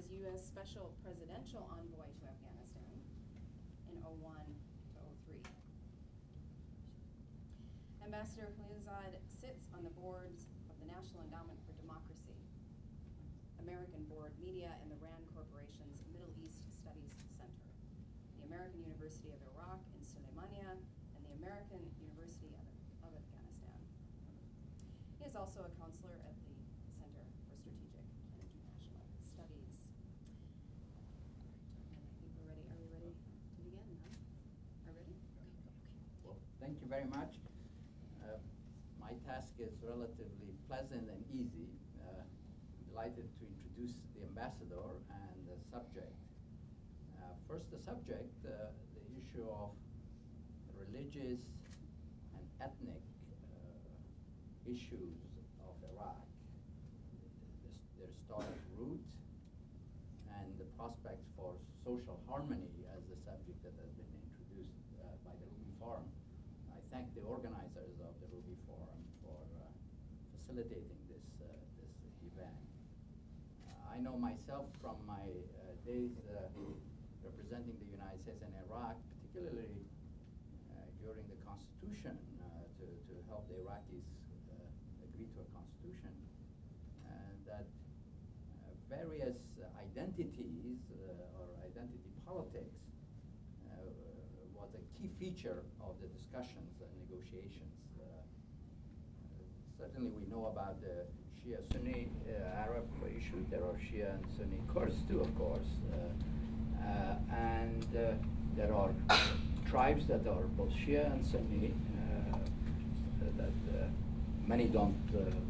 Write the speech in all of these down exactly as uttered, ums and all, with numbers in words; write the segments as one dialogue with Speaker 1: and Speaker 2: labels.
Speaker 1: U S Special Presidential Envoy to Afghanistan in oh one to oh three. Ambassador Khalilzad sits on the boards of the National Endowment for Democracy, American Board Media, and the RAND Corporation's Middle East Studies Center, the American University of Iraq in Suleimania, and the American University of, of Afghanistan. He is also a counselor at the Center for Strategic and International Studies. I think we're ready. Are we ready to begin? Huh? Are we ready? Okay. Okay.
Speaker 2: Well, thank you very much. Uh, my task is relatively pleasant and easy. Uh, I'm delighted to introduce the ambassador and the subject. Uh, first, the subject, uh, the issue of religious and ethnic uh, issues of Iraq, this, their historic root, and the prospects for social harmony as the subject that has been introduced uh, by the Rumi Forum. I thank the organizers of the Rumi Forum for uh, facilitating this, uh, this event. Uh, I know myself from my uh, days uh, representing the United States in Iraq, particularly uh, during the Constitution, uh, to, to help the Iraqis uh, agree to a Constitution, uh, that uh, various uh, identities uh, or identity politics uh, was a key feature of the discussions and negotiations. Uh, certainly we know about the Shia-Sunni uh, Arab issue. There are Shia and Sunni Kurds too, of course. Uh, uh, and uh, there are tribes that are both Shia and Sunni uh, that uh, many don't uh, uh,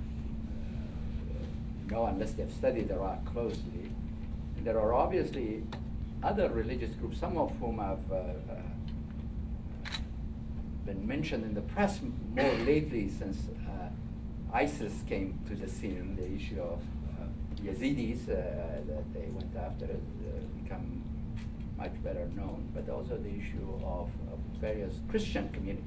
Speaker 2: know unless they've studied Iraq closely. And there are obviously other religious groups, some of whom have uh, uh, been mentioned in the press more lately since uh, ISIS came to the scene. The issue of uh, Yazidis uh, that they went after has uh, become much better known, but also the issue of, of various Christian communities.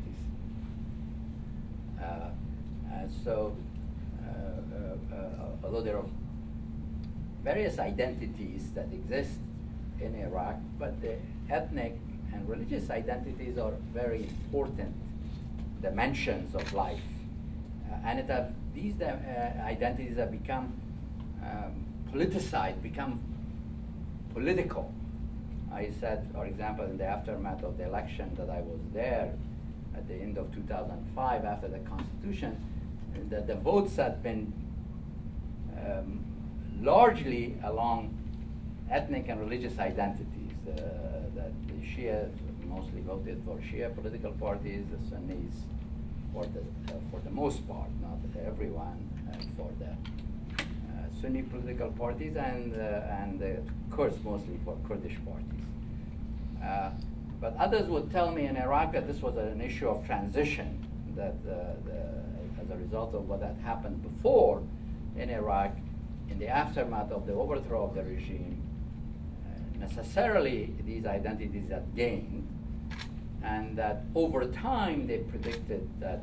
Speaker 2: Uh, and so, uh, uh, uh, although there are various identities that exist in Iraq, but the ethnic and religious identities are very important dimensions of life. Uh, and it have, these uh, identities have become um, politicized, become political. I said, for example, in the aftermath of the election that I was there at the end of two thousand five after the Constitution, that the votes had been um, largely along ethnic and religious identities. Uh, that the Shia mostly voted for Shia political parties, the Sunnis for the, uh, for the most part, not everyone, uh, for the uh, Sunni political parties, and, uh, and the Kurds mostly for Kurdish parties. Uh, but others would tell me in Iraq that this was an issue of transition, that uh, the, as a result of what had happened before in Iraq, in the aftermath of the overthrow of the regime, uh, necessarily these identities had gained, and that over time they predicted that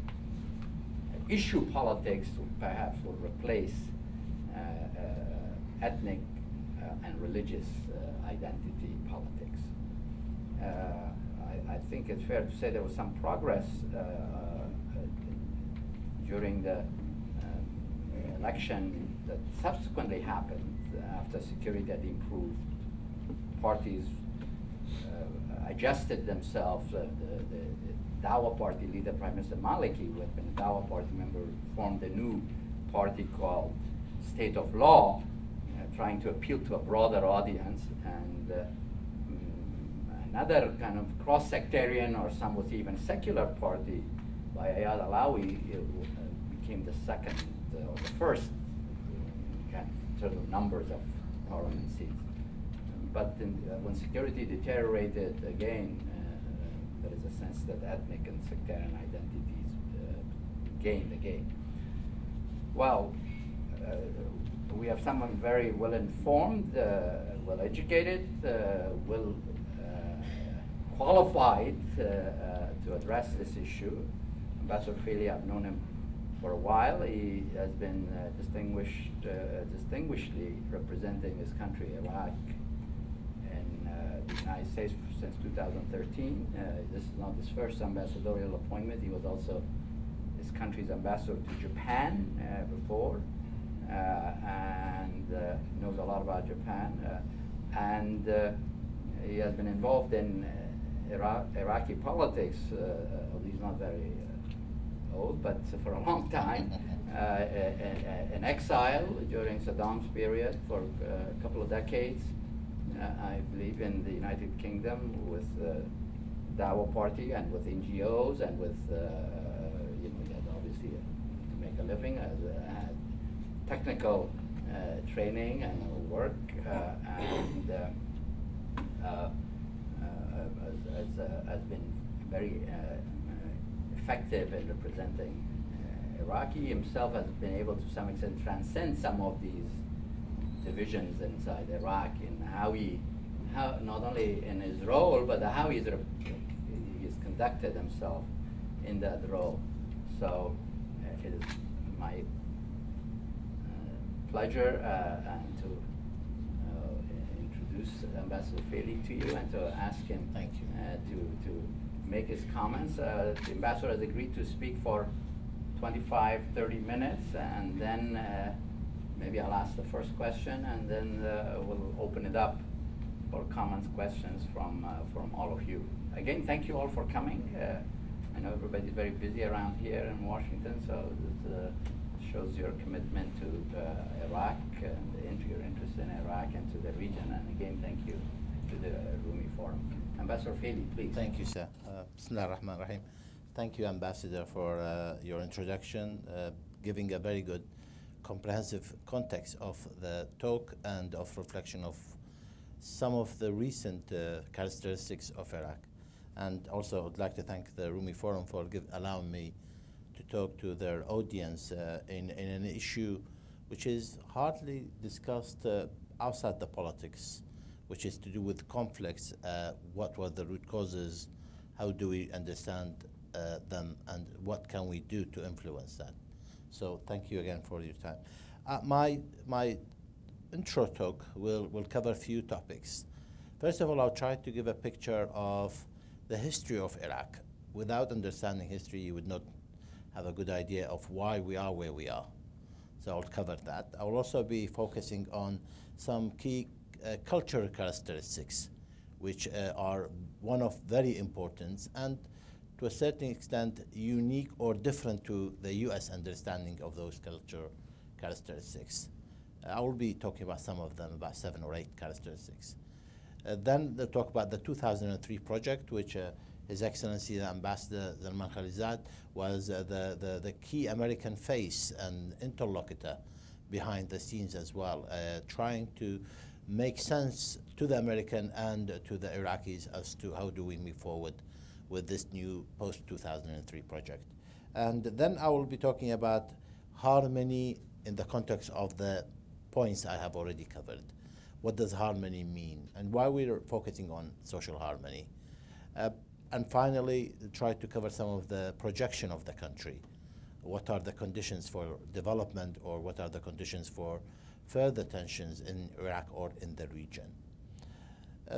Speaker 2: issue politics would perhaps would replace uh, uh, ethnic uh, and religious uh, identity politics. Uh, I, I think it's fair to say there was some progress uh, uh, during the um, election that subsequently happened after security had improved. Parties uh, adjusted themselves. Uh, the, the, the Dawa party leader, Prime Minister Maliki, who had been a Dawa party member, formed a new party called State of Law, uh, trying to appeal to a broader audience. And uh, another kind of cross-sectarian, or some would say even secular party by Ayad Alawi uh, became the second uh, or the first kind of total numbers of parliament seats. But in, uh, when security deteriorated again, uh, there is a sense that ethnic and sectarian identities uh, gained again. Well, uh, we have someone very well informed, uh, well educated, uh, well qualified uh, uh, to address this issue. Ambassador Faily, I've known him for a while, he has been uh, distinguished, uh, distinguishedly representing his country, Iraq, in uh, the United States since two thousand thirteen. Uh, this is not his first ambassadorial appointment. He was also his country's ambassador to Japan uh, before, uh, and uh, knows a lot about Japan. Uh, and uh, he has been involved in uh, Iraq, Iraqi politics. Uh, uh, he's not very uh, old, but for a long time. Uh, in exile during Saddam's period for uh, a couple of decades. Uh, I believe in the United Kingdom with the Dawa Party and with N G Os and with, uh, you know, he had obviously uh, to make a living, as uh, had technical uh, training and work, uh, and uh, uh, uh, has, has, uh, has been very uh, effective in representing Iraqi. Himself has been able to some extent transcend some of these divisions inside Iraq in how he, how not only in his role, but how he's, he's conducted himself in that role. So uh, it is my uh, pleasure uh, and to uh, introduce Ambassador Faily to you and to ask him
Speaker 3: Thank you.
Speaker 2: Uh, to, to make his comments. Uh, the ambassador has agreed to speak for twenty-five, thirty minutes, and then uh, maybe I'll ask the first question, and then uh, we'll open it up for comments, questions from uh, from all of you. Again, thank you all for coming. Uh, I know everybody's very busy around here in Washington, so it uh, shows your commitment to uh, Iraq and your interest in Iraq and to the region. And again, thank you to the Rumi Forum. Ambassador Faily, please.
Speaker 3: Thank you, sir. Uh, Bismillah ar-Rahman ar-Rahim. Thank you, Ambassador, for uh, your introduction, uh, giving a very good comprehensive context of the talk and of reflection of some of the recent uh, characteristics of Iraq. And also, I would like to thank the Rumi Forum for give, allowing me to talk to their audience uh, in, in an issue which is hardly discussed uh, outside the politics, which is to do with conflicts. Uh, what were the root causes? How do we understand Uh, them, and what can we do to influence that? So thank you again for your time. Uh, my my intro talk will, will cover a few topics. First of all, I'll try to give a picture of the history of Iraq. Without understanding history, you would not have a good idea of why we are where we are. So I'll cover that. I will also be focusing on some key uh, cultural characteristics, which uh, are one of very important and to a certain extent unique or different to the U S understanding of those cultural characteristics. Uh, I will be talking about some of them, about seven or eight characteristics. Uh, then they'll talk about the two thousand three project, which uh, His Excellency the Ambassador Zalmay Khalilzad was uh, the, the, the key American face and interlocutor behind the scenes as well, uh, trying to make sense to the American and uh, to the Iraqis as to how do we move forward with this new post two thousand three project. And then I will be talking about harmony in the context of the points I have already covered. What does harmony mean and why we're focusing on social harmony? Uh, and finally, try to cover some of the projection of the country. What are the conditions for development, or what are the conditions for further tensions in Iraq or in the region? Uh,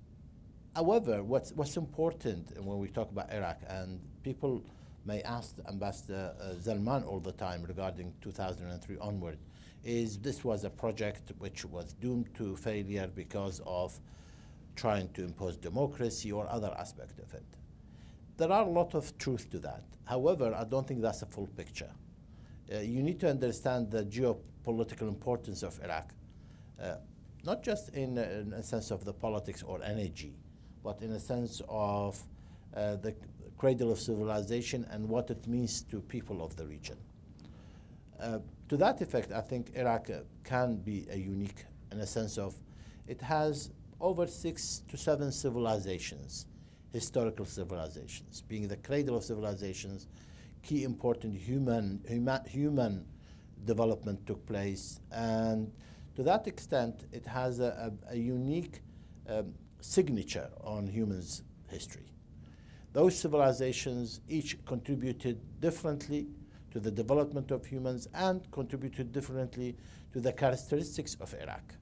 Speaker 3: However, what's, what's important when we talk about Iraq, and people may ask Ambassador uh, Zalman all the time regarding two thousand three onward, is this was a project which was doomed to failure because of trying to impose democracy or other aspect of it. There are a lot of truth to that. However, I don't think that's a full picture. Uh, you need to understand the geopolitical importance of Iraq, uh, not just in, uh, in a sense of the politics or energy, but in a sense of uh, the cradle of civilization and what it means to people of the region. Uh, to that effect, I think Iraq uh, can be a unique in a sense of it has over six to seven civilizations, historical civilizations, being the cradle of civilizations. Key important human, human, human development took place, and to that extent, it has a, a, a unique um, signature on humans' history. Those civilizations each contributed differently to the development of humans, and contributed differently to the characteristics of Iraq.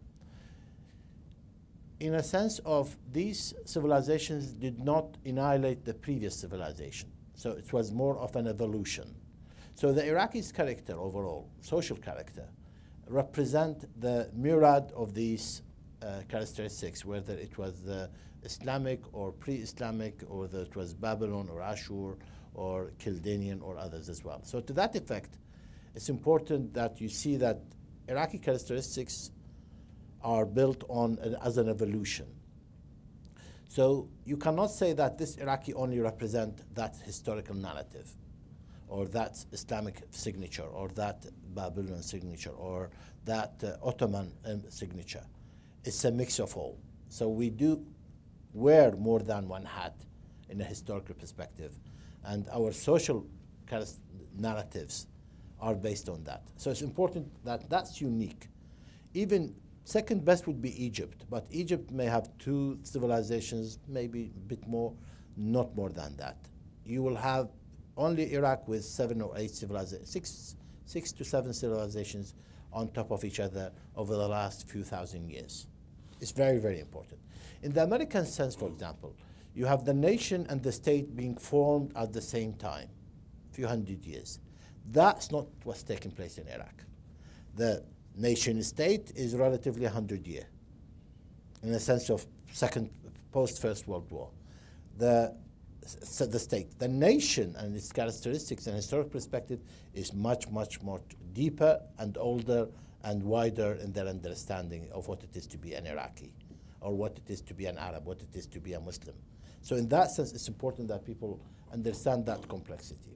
Speaker 3: In a sense of these civilizations did not annihilate the previous civilization. So it was more of an evolution. So the Iraqis' character overall, social character, represent the myriad of these uh, characteristics, whether it was the Islamic or pre-Islamic, or whether it was Babylon or Ashur or Chaldean or others as well. So to that effect, it's important that you see that Iraqi characteristics are built on an, as an evolution. So you cannot say that this Iraqi only represent that historical narrative, or that Islamic signature, or that Babylonian signature, or that uh, Ottoman um, signature. It's a mix of all. So we do wear more than one hat in a historical perspective, and our social narratives are based on that. So it's important that that's unique. Even second best would be Egypt, but Egypt may have two civilizations, maybe a bit more, not more than that. You will have only Iraq with seven or eight civilizations, six, six to seven civilizations on top of each other over the last few thousand years. It's very, very important. In the American sense, for example, you have the nation and the state being formed at the same time, a few hundred years. That's not what's taking place in Iraq. The nation-state is relatively one hundred years, in a sense of second, post-First World War. The, so the state, the nation and its characteristics and historic perspective is much, much more deeper and older and wider in their understanding of what it is to be an Iraqi, or what it is to be an Arab, what it is to be a Muslim. So in that sense, it's important that people understand that complexity.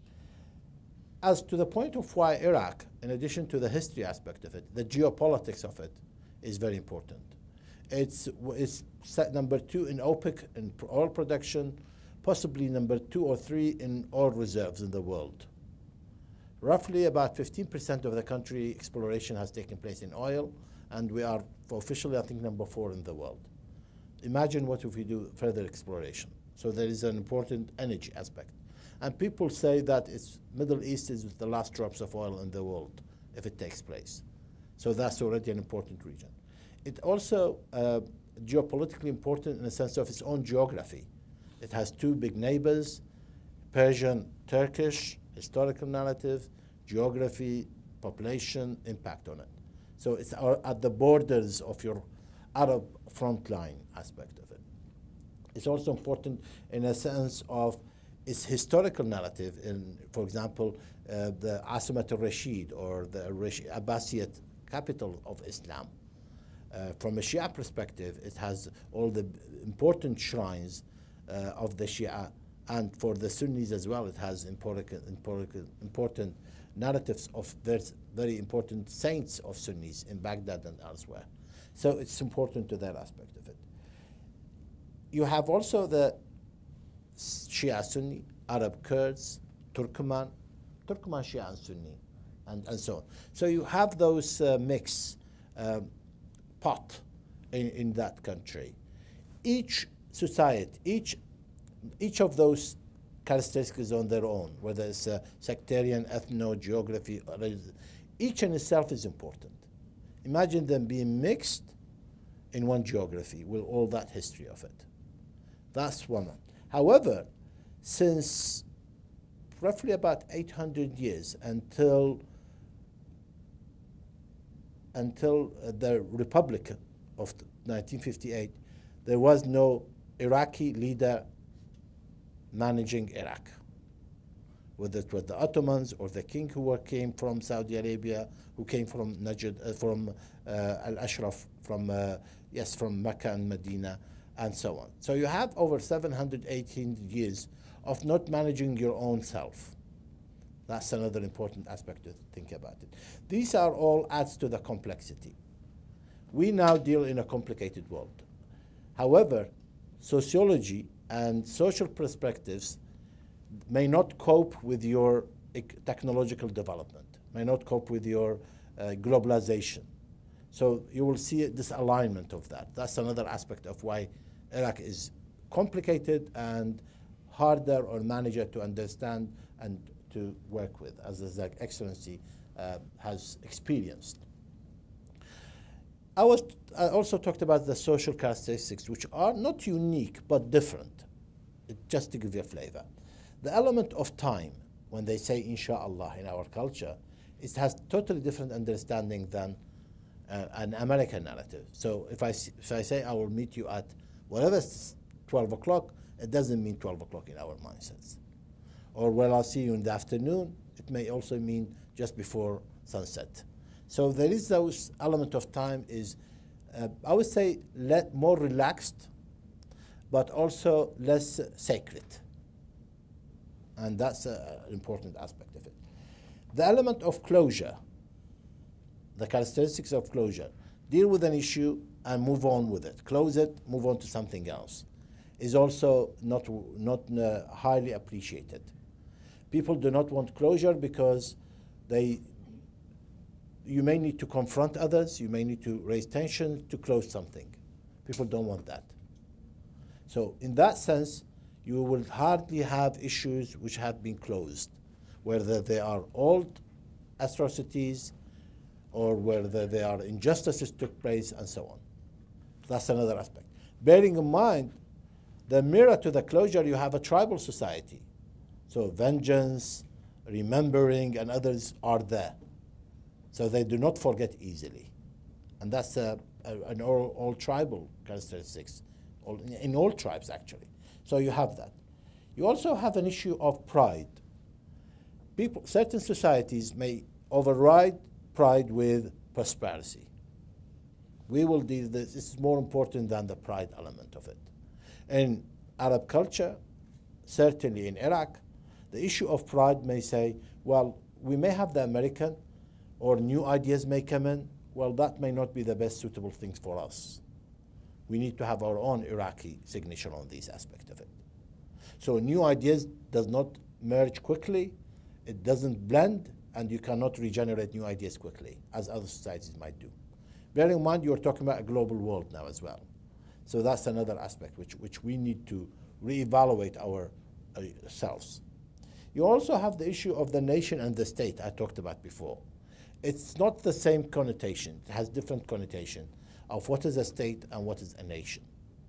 Speaker 3: As to the point of why Iraq, in addition to the history aspect of it, the geopolitics of it is very important. It's, it's set number two in OPEC in oil production, possibly number two or three in oil reserves in the world. Roughly about fifteen percent of the country exploration has taken place in oil, and we are officially, I think, number four in the world. Imagine what if we do further exploration. So there is an important energy aspect. And people say that it's Middle East is the last drops of oil in the world if it takes place. So that's already an important region. It also uh, geopolitically important in the sense of its own geography. It has two big neighbors, Persian, Turkish, historical narrative, geography, population, impact on it. So it's at the borders of your Arab frontline aspect of it. It's also important in a sense of its historical narrative in, for example, uh, the Asimat al-Rashid, or the Abbasid capital of Islam. Uh, from a Shia perspective, it has all the important shrines uh, of the Shia, and for the Sunnis as well, it has important, important, important narratives of very, very important saints of Sunnis in Baghdad and elsewhere. So it's important to that aspect of it. You have also the Shia Sunni, Arab Kurds, Turkmen, Turkmen Shia and Sunni, and, and so on. So you have those uh, mix uh, pot in, in that country. Each society, each, each of those characteristics on their own, whether it's uh, sectarian, ethno, geography, each in itself is important. Imagine them being mixed in one geography with all that history of it. That's one. However, since roughly about eight hundred years until until uh, the Republic of nineteen fifty-eight, there was no Iraqi leader managing Iraq, whether it was the Ottomans or the king who were, came from Saudi Arabia, who came from Najd, uh, from uh, Al-Ashraf, from uh, yes, from Mecca and Medina, and so on. So you have over seven hundred eighteen years of not managing your own self. That's another important aspect to think about it. These are all adds to the complexity. We now deal in a complicated world. However, sociology and social perspectives may not cope with your technological development, may not cope with your uh, globalization. So you will see this alignment of that. That's another aspect of why Iraq is complicated and harder or manager to understand and to work with, as His Excellency uh, has experienced. I, was, I also talked about the social characteristics, which are not unique, but different, just to give you a flavor. The element of time, when they say inshallah in our culture, it has totally different understanding than uh, an American narrative. So if I, if I say I will meet you at whatever twelve o'clock, it doesn't mean twelve o'clock in our mindsets. Or well, I'll see you in the afternoon, it may also mean just before sunset. So there is those element of time is, uh, I would say, let, more relaxed, but also less uh, sacred. And that's uh, an important aspect of it. The element of closure, the characteristics of closure, deal with an issue and move on with it. Close it, move on to something else, is also not, not uh, highly appreciated. People do not want closure because they, you may need to confront others, you may need to raise tension to close something. People don't want that. So in that sense, you will hardly have issues which have been closed, whether they are old atrocities or whether they are injustices took place and so on. That's another aspect. Bearing in mind, the mirror to the closure, you have a tribal society. So vengeance, remembering, and others are there. So they do not forget easily. And that's a, a, an all, all tribal characteristics, all, in all tribes actually. So you have that. You also have an issue of pride. People, certain societies may override pride with prosperity. We will deal this, this is more important than the pride element of it. In Arab culture, certainly in Iraq, the issue of pride may say, well, we may have the American, or new ideas may come in. Well, that may not be the best suitable things for us. We need to have our own Iraqi signature on these aspects of it. So new ideas does not merge quickly, it doesn't blend, and you cannot regenerate new ideas quickly, as other societies might do. Bearing in mind, you're talking about a global world now as well. So that's another aspect which, which we need to reevaluate ourselves. You also have the issue of the nation and the state I talked about before. It's not the same connotation. It has different connotation of what is a state and what is a nation.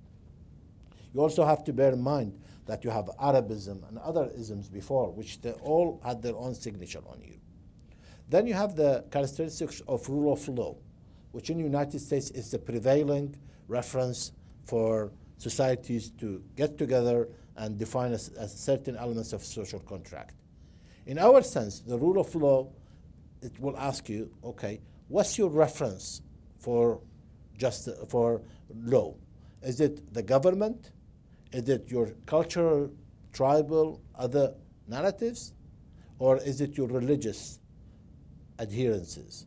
Speaker 3: You also have to bear in mind that you have Arabism and other isms before, which they all had their own signature on you. Then you have the characteristics of rule of law, which in the United States is the prevailing reference for societies to get together and define a, a certain elements of social contract. In our sense, the rule of law, it will ask you, okay, what's your reference for just for law? Is it the government? Is it your cultural, tribal, other narratives? Or is it your religious adherences?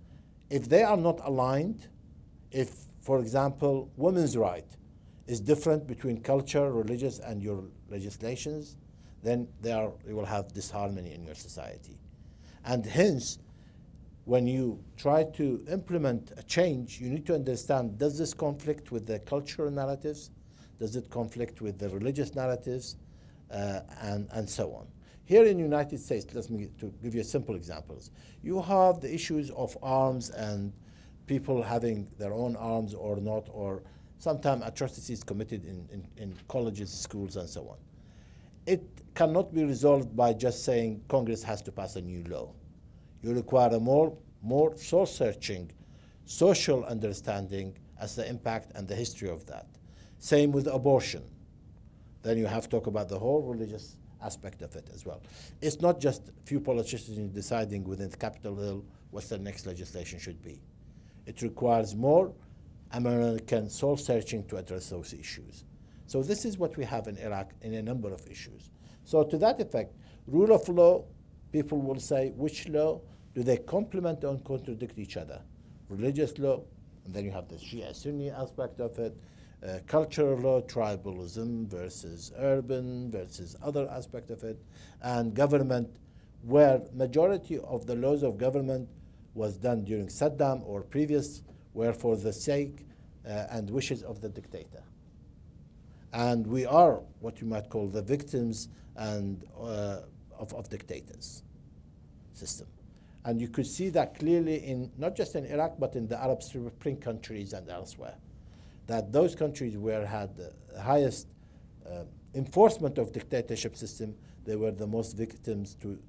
Speaker 3: If they are not aligned, if, for example, women's right is different between culture, religious, and your legislations, then they are, you will have disharmony in your society. And hence, when you try to implement a change, you need to understand, does this conflict with the cultural narratives? Does it conflict with the religious narratives? Uh, and, and so on. Here in the United States, let me to give you simple examples. You have the issues of arms and people having their own arms or not, or sometimes atrocities committed in, in, in colleges, schools, and so on. It cannot be resolved by just saying Congress has to pass a new law. You require a more, more soul-searching social understanding as the impact and the history of that. Same with abortion. Then you have to talk about the whole religious aspect of it as well. It's not just a few politicians deciding within Capitol Hill what the next legislation should be. It requires more American soul-searching to address those issues. So this is what we have in Iraq in a number of issues. So to that effect, rule of law, people will say, which law? Do they complement or contradict each other? Religious law, and then you have the Shia-Sunni aspect of it, uh, cultural law, tribalism versus urban versus other aspect of it, and government, where majority of the laws of government was done during Saddam or previous, were for the sake uh, and wishes of the dictator. And we are what you might call the victims and uh, of, of dictators system. And you could see that clearly in, not just in Iraq, but in the Arab Spring countries and elsewhere, that those countries where had the highest uh, enforcement of dictatorship system, they were the most victims to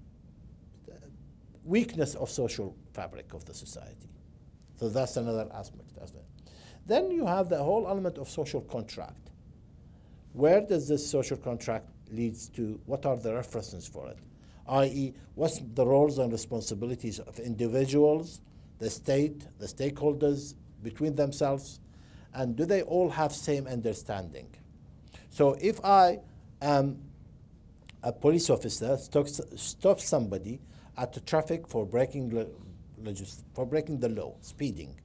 Speaker 3: weakness of social fabric of the society. So that's another aspect as well. Then you have the whole element of social contract. Where does this social contract leads to? What are the references for it? that is, what's the roles and responsibilities of individuals, the state, the stakeholders between themselves, and do they all have same understanding? So if I am a police officer, stops, stops somebody at the traffic for breaking, for breaking the law, speeding,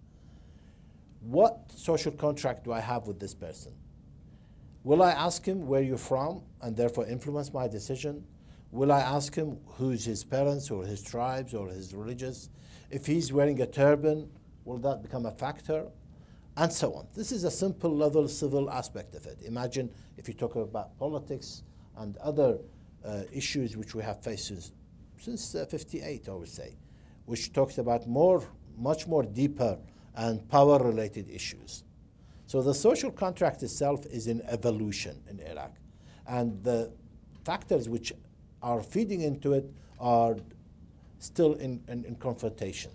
Speaker 3: what social contract do I have with this person? Will I ask him where you're from and therefore influence my decision? Will I ask him who's his parents or his tribes or his religious? If he's wearing a turban, will that become a factor? And so on. This is a simple level civil aspect of it. Imagine if you talk about politics and other uh, issues which we have faced since, since uh, fifty-eight, I would say, which talks about more, much more deeper and power-related issues. So the social contract itself is in evolution in Iraq. And the factors which are feeding into it are still in, in, in confrontation.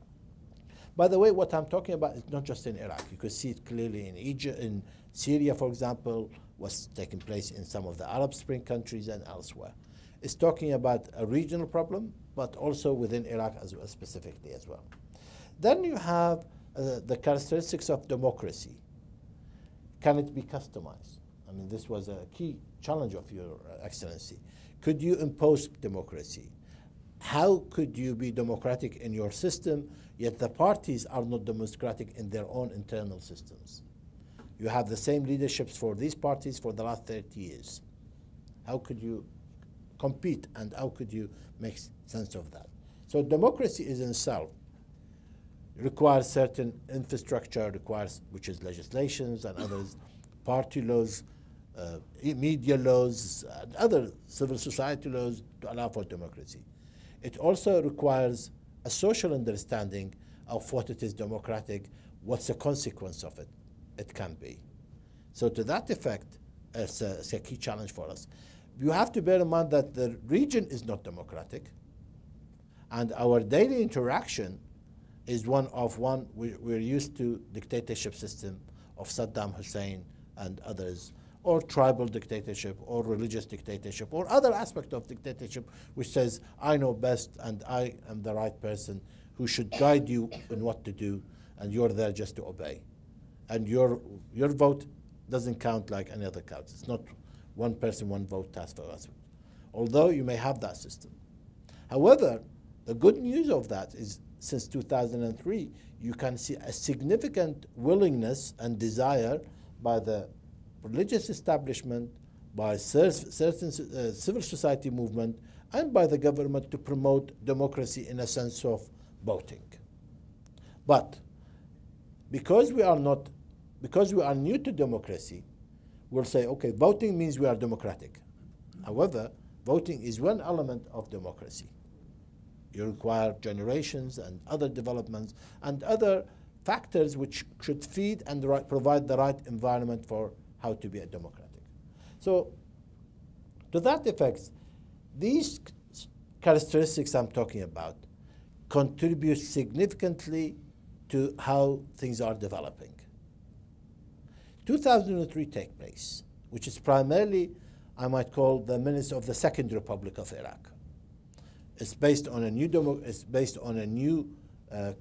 Speaker 3: By the way, what I'm talking about is not just in Iraq. You could see it clearly in Egypt, in Syria, for example, what's taking place in some of the Arab Spring countries and elsewhere. It's talking about a regional problem, but also within Iraq as well, specifically as well. Then you have uh, the characteristics of democracy. Can it be customized? I mean, this was a key challenge of your uh, Excellency. Could you impose democracy? How could you be democratic in your system, yet the parties are not democratic in their own internal systems? You have the same leaderships for these parties for the last thirty years. How could you compete and how could you make sense of that? So democracy is in itself requires certain infrastructure, requires, which is legislations and others, party laws, uh, media laws, and other civil society laws to allow for democracy. It also requires a social understanding of what it is democratic, what's the consequence of it, it can be. So to that effect, it's a, it's a key challenge for us. You have to bear in mind that the region is not democratic, and our daily interaction is one of one, we, we're used to dictatorship system of Saddam Hussein and others, or tribal dictatorship, or religious dictatorship, or other aspect of dictatorship which says, I know best and I am the right person who should guide you in what to do, and you're there just to obey. And your, your vote doesn't count like any other count. It's not one person, one vote task for us. Although you may have that system. However, the good news of that is since two thousand three, you can see a significant willingness and desire by the religious establishment, by certain uh, civil society movement, and by the government to promote democracy in a sense of voting. But because we are not, because we are new to democracy, we'll say, okay, voting means we are democratic. However, voting is one element of democracy. You require generations and other developments and other factors which should feed and right, provide the right environment for how to be a democratic. So to that effect, these characteristics I'm talking about contribute significantly to how things are developing. two thousand three take place, which is primarily, I might call, the minutes of the Second Republic of Iraq. It's based on a new demo, it's based on a new uh,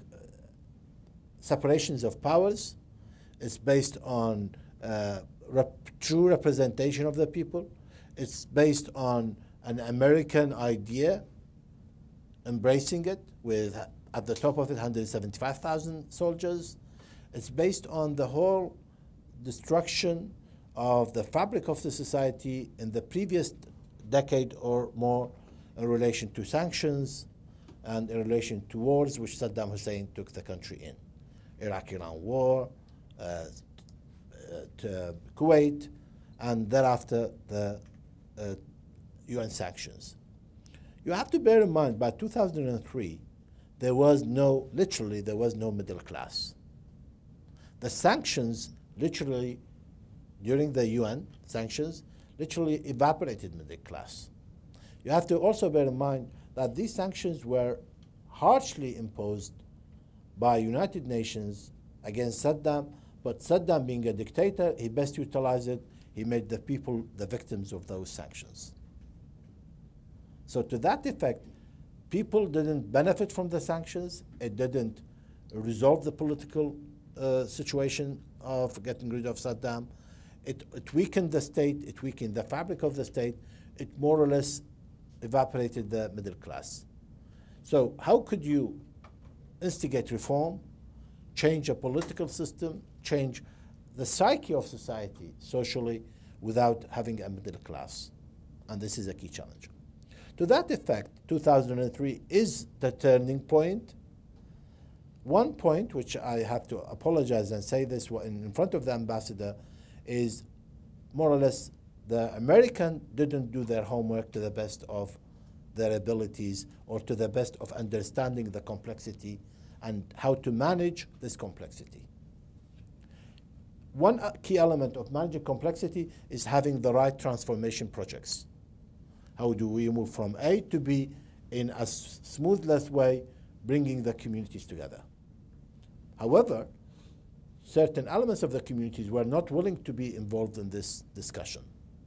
Speaker 3: separations of powers. It's based on uh, rep true representation of the people. It's based on an American idea, embracing it with, at the top of it, one hundred seventy-five thousand soldiers. It's based on the whole destruction of the fabric of the society in the previous decade or more in relation to sanctions and in relation to wars which Saddam Hussein took the country in. Iraq-Iran war, uh, to Kuwait, and thereafter the uh, U N sanctions. You have to bear in mind, by two thousand three, there was no, literally, there was no middle class. The sanctions, literally, during the U N sanctions, literally evaporated middle class. You have to also bear in mind that these sanctions were harshly imposed by United Nations against Saddam, but Saddam being a dictator, he best utilized it. He made the people the victims of those sanctions. So to that effect, people didn't benefit from the sanctions. It didn't resolve the political uh, situation of getting rid of Saddam. It, it weakened the state. It weakened the fabric of the state. It more or less evaporated the middle class. So how could you instigate reform, change a political system, change the psyche of society socially without having a middle class? And this is a key challenge. To that effect, two thousand three is the turning point. One point, which I have to apologize and say this in front of the ambassador, is more or less the American didn't do their homework to the best of their abilities or to the best of understanding the complexity and how to manage this complexity. One key element of managing complexity is having the right transformation projects. How do we move from A to B in a smoothless way, bringing the communities together? However, certain elements of the communities were not willing to be involved in this discussion.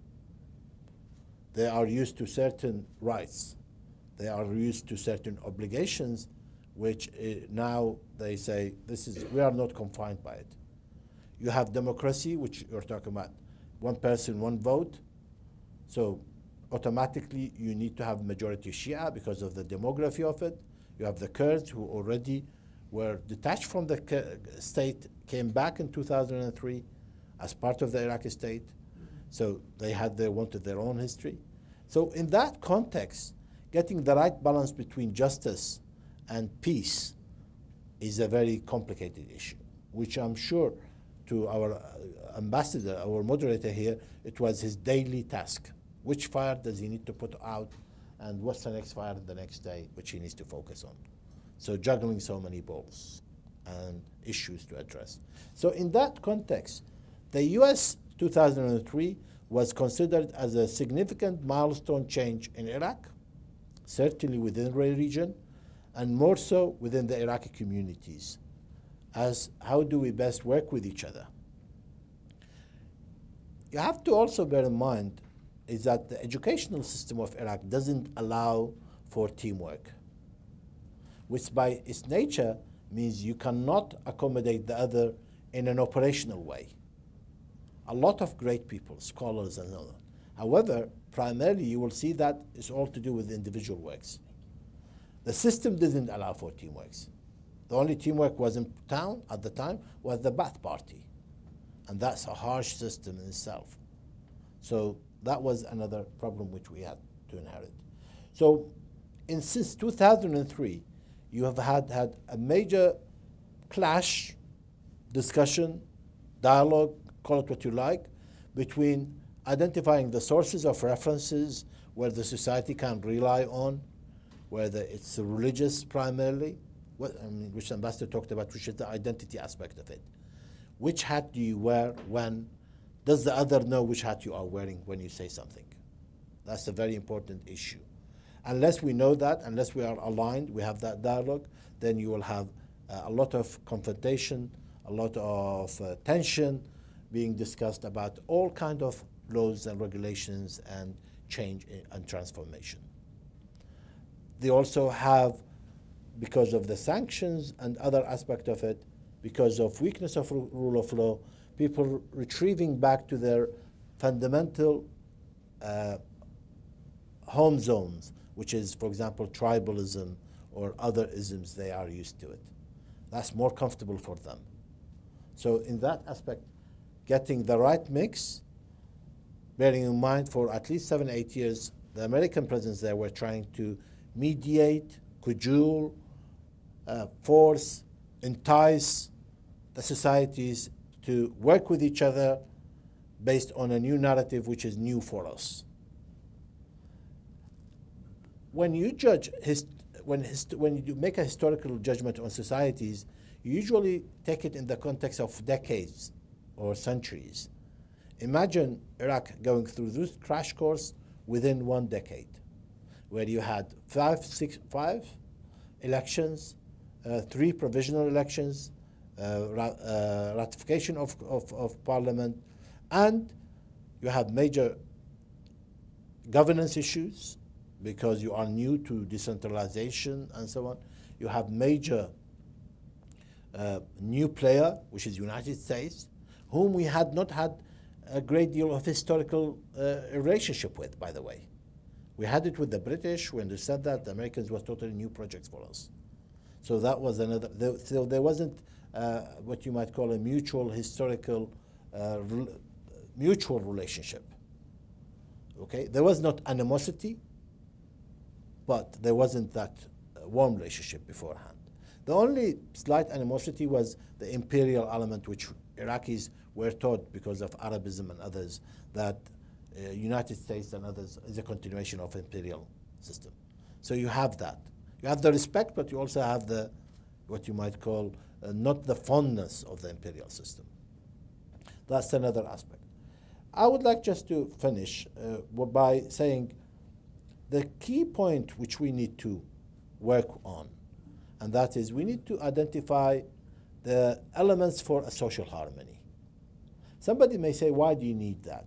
Speaker 3: They are used to certain rights. They are used to certain obligations, which uh, now they say, this is, we are not confined by it. You have democracy, which you're talking about, one person, one vote. So automatically you need to have majority Shia because of the demography of it. You have the Kurds who already were detached from the state, came back in two thousand three as part of the Iraqi state. So they had their, wanted their own history. So in that context, getting the right balance between justice and peace is a very complicated issue, which I'm sure to our uh, ambassador, our moderator here, it was his daily task. Which fire does he need to put out, and what's the next fire the next day, which he needs to focus on? So juggling so many balls and issues to address. So in that context, the U S two thousand three was considered as a significant milestone change in Iraq, certainly within the region, and more so within the Iraqi communities, as how do we best work with each other? You have to also bear in mind is that the educational system of Iraq doesn't allow for teamwork, which by its nature means you cannot accommodate the other in an operational way. A lot of great people, scholars and all that. However, primarily you will see that it's all to do with individual works. The system didn't allow for teamworks. The only teamwork was in town at the time was the Ba'ath Party. And that's a harsh system in itself. So that was another problem which we had to inherit. So in, since two thousand three, you have had, had a major clash, discussion, dialogue, call it what you like, between identifying the sources of references where the society can rely on, whether it's religious primarily, what, I mean, which the ambassador talked about, which is the identity aspect of it. Which hat do you wear when? Does the other know which hat you are wearing when you say something? That's a very important issue. Unless we know that, unless we are aligned, we have that dialogue, then you will have uh, a lot of confrontation, a lot of uh, tension being discussed about all kinds of laws and regulations and change and transformation. They also have, because of the sanctions and other aspect of it, because of weakness of rule of law, people retrieving back to their fundamental uh, home zones, which is, for example, tribalism or other isms they are used to it. That's more comfortable for them. So in that aspect, getting the right mix, bearing in mind for at least seven, eight years, the American presence there were trying to mediate, cajole, uh, force, entice the societies to work with each other based on a new narrative which is new for us. when you judge, his, when, hist when you make a historical judgment on societies, you usually take it in the context of decades or centuries. Imagine Iraq going through this crash course within one decade, where you had five, six, five elections, uh, three provisional elections, uh, ra uh, ratification of, of, of parliament, and you have major governance issues because you are new to decentralization and so on. You have major uh, new player, which is United States, whom we had not had a great deal of historical uh, relationship with, by the way. We had it with the British. We understand that. The Americans was totally new projects for us. So that was another, there, so there wasn't uh, what you might call a mutual historical, uh, re mutual relationship. Okay, there was not animosity, but there wasn't that uh, warm relationship beforehand. The only slight animosity was the imperial element, which Iraqis were taught because of Arabism and others, that uh, United States and others is a continuation of imperial system. So you have that. You have the respect, but you also have the, what you might call, uh, not the fondness of the imperial system. That's another aspect. I would like just to finish uh, by saying the key point which we need to work on, and that is we need to identify the elements for a social harmony. Somebody may say, why do you need that?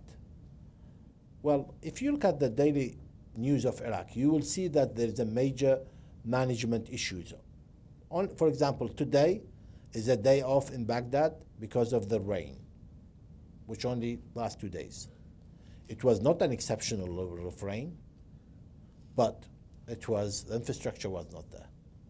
Speaker 3: Well, if you look at the daily news of Iraq, you will see that there's a major management issues. On, for example, today is a day off in Baghdad because of the rain, which only lasts two days. It was not an exceptional level of rain, but it was, the infrastructure was not there.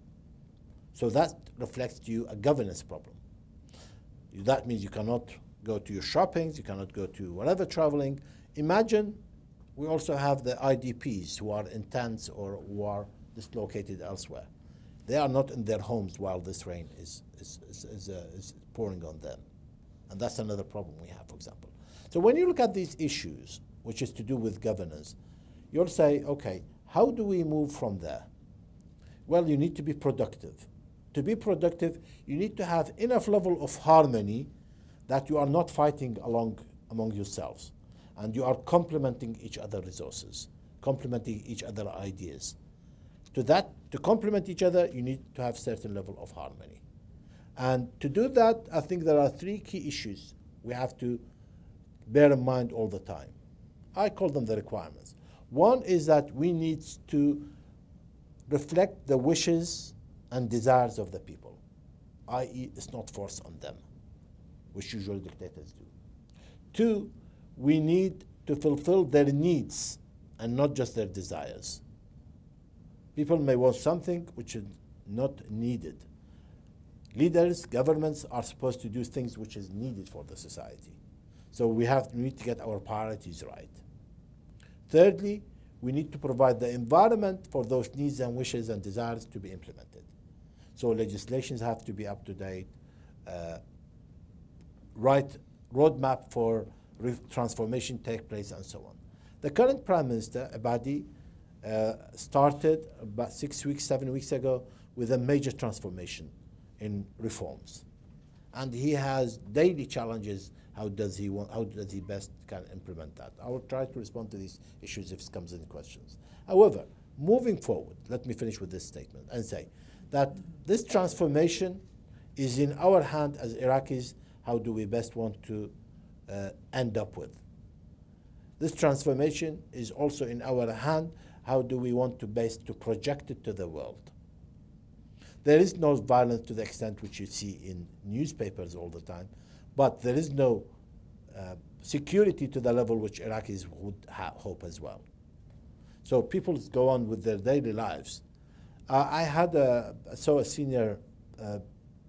Speaker 3: So that reflects to you a governance problem. That means you cannot go to your shoppings, you cannot go to whatever traveling. Imagine we also have the I D Ps who are in tents or who are dislocated elsewhere. They are not in their homes while this rain is, is, is, is, uh, is pouring on them. And that's another problem we have, for example. So when you look at these issues, which is to do with governance, you'll say, okay, how do we move from there? Well, you need to be productive. To be productive, you need to have enough level of harmony that you are not fighting along among yourselves, and you are complementing each other resources, complementing each other ideas. To that, to complement each other, you need to have certain level of harmony. And to do that, I think there are three key issues we have to bear in mind all the time. I call them the requirements. One is that we need to reflect the wishes and desires of the people, that is it's not forced on them, which usually dictators do. Two, we need to fulfill their needs and not just their desires. People may want something which is not needed. Leaders, governments are supposed to do things which is needed for the society. So we have we need to get our priorities right. Thirdly, we need to provide the environment for those needs and wishes and desires to be implemented. So legislations have to be up to date, uh, right roadmap for transformation take place, and so on. The current Prime Minister, Abadi, uh, started about six weeks, seven weeks ago with a major transformation in reforms. And he has daily challenges. How does he want, how does he best can implement that? I will try to respond to these issues if it comes in questions. However, moving forward, let me finish with this statement and say that this transformation is in our hand as Iraqis. How do we best want to uh, end up with? This transformation is also in our hand. How do we want to best to project it to the world? There is no violence to the extent which you see in newspapers all the time, but there is no uh, security to the level which Iraqis would hope as well. So people go on with their daily lives. Uh, I had a, saw a senior uh,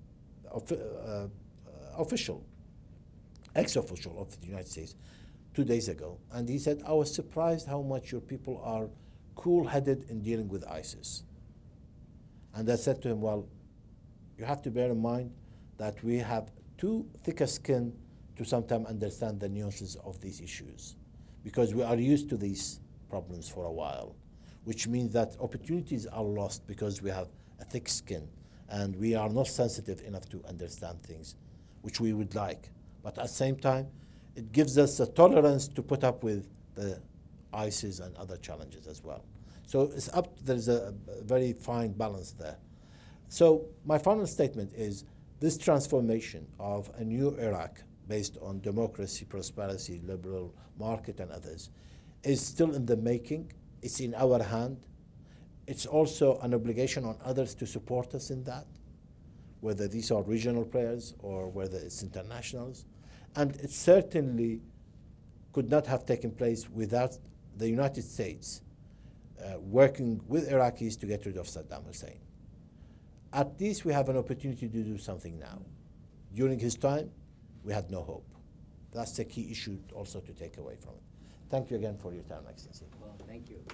Speaker 3: uh, official, ex-official of the United States, two days ago, and he said, I was surprised how much your people are cool-headed in dealing with ISIS. And I said to him, well, you have to bear in mind that we have too thick a skin to sometimes understand the nuances of these issues, because we are used to these problems for a while. which means that opportunities are lost because we have a thick skin and we are not sensitive enough to understand things, which we would like. But at the same time, it gives us a tolerance to put up with the ISIS and other challenges as well. So it's up, there's a, a very fine balance there. So my final statement is this transformation of a new Iraq based on democracy, prosperity, liberal market and others is still in the making. It's in our hand. It's also an obligation on others to support us in that, whether these are regional players or whether it's internationals. And it certainly could not have taken place without the United States uh, working with Iraqis to get rid of Saddam Hussein. At least we have an opportunity to do something now. During his time, we had no hope. That's the key issue also to take away from it. Thank you again for your time, Excellency.
Speaker 2: Well, thank you.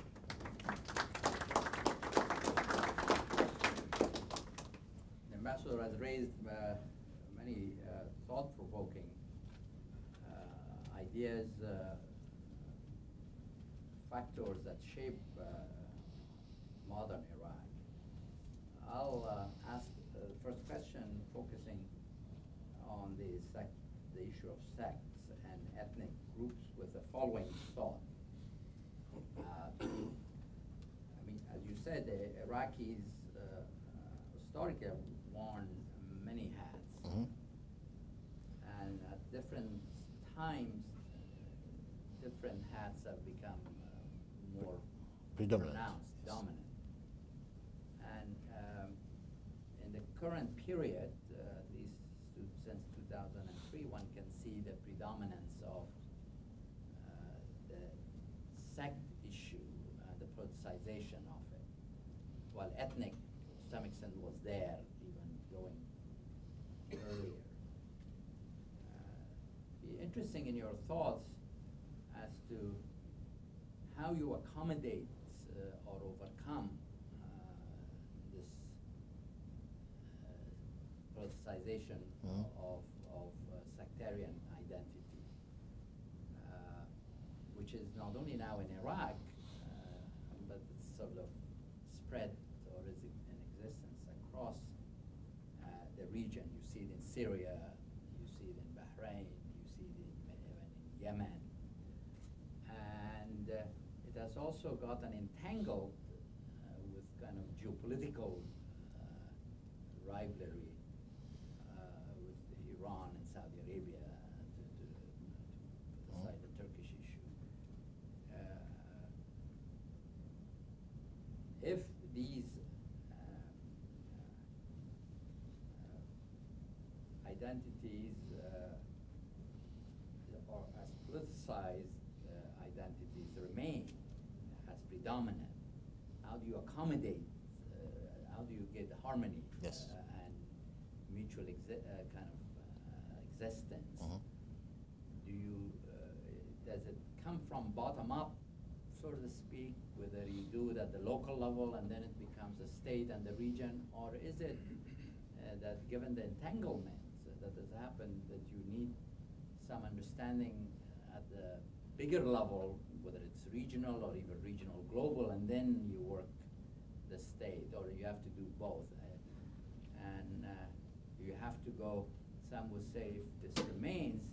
Speaker 2: The ambassador has raised uh, many uh, thought-provoking uh, ideas, uh, factors that shape uh, modern Iraq. I'll uh, ask the uh, first question focusing on the, sect, the issue of sects and ethnic groups with the following thought. Uh, I mean, as you said, the Iraqis uh, uh, historically have worn many hats.
Speaker 3: Mm-hmm.
Speaker 2: And at different times, different hats have become uh, more
Speaker 3: Predominant.
Speaker 2: pronounced, dominant. And um, in the current period, uh, at least to, since two thousand three, one can see the predominance of uh, the sect issue, uh, the politicization of it, while ethnic, to some extent, was there, even going earlier. Uh, be interesting in your thoughts as to how you accommodate uh, or overcome uh, this uh, politicization
Speaker 3: Mm-hmm.
Speaker 2: of, of uh, sectarian identity, uh, which is not only now in Iraq, uh, but it's sort of spread or is in existence across uh, the region. You see it in Syria, you see it in Bahrain, you see it in, even in Yemen. And uh, it has also gotten entangled uh, with kind of geopolitical uh, rivalry uh, with Iran and Saudi Arabia to, to, to put aside the Turkish issue. Uh, if these uh, uh, identities uh, or as politicized uh, identities remain as predominant, how do you accommodate, uh, how do you get harmony
Speaker 3: Yes.
Speaker 2: uh, and mutual exi uh, kind of uh, existence?
Speaker 3: Mhm.
Speaker 2: Do you, uh, does it come from bottom up, so to speak, whether you do it at the local level and then it becomes a state and the region, or is it uh, that given the entanglement that has happened that you need some understanding at the bigger level, whether it's regional or even regional global, and then you work the state, or you have to do both? Uh, and uh, you have to go, some would say, if this remains,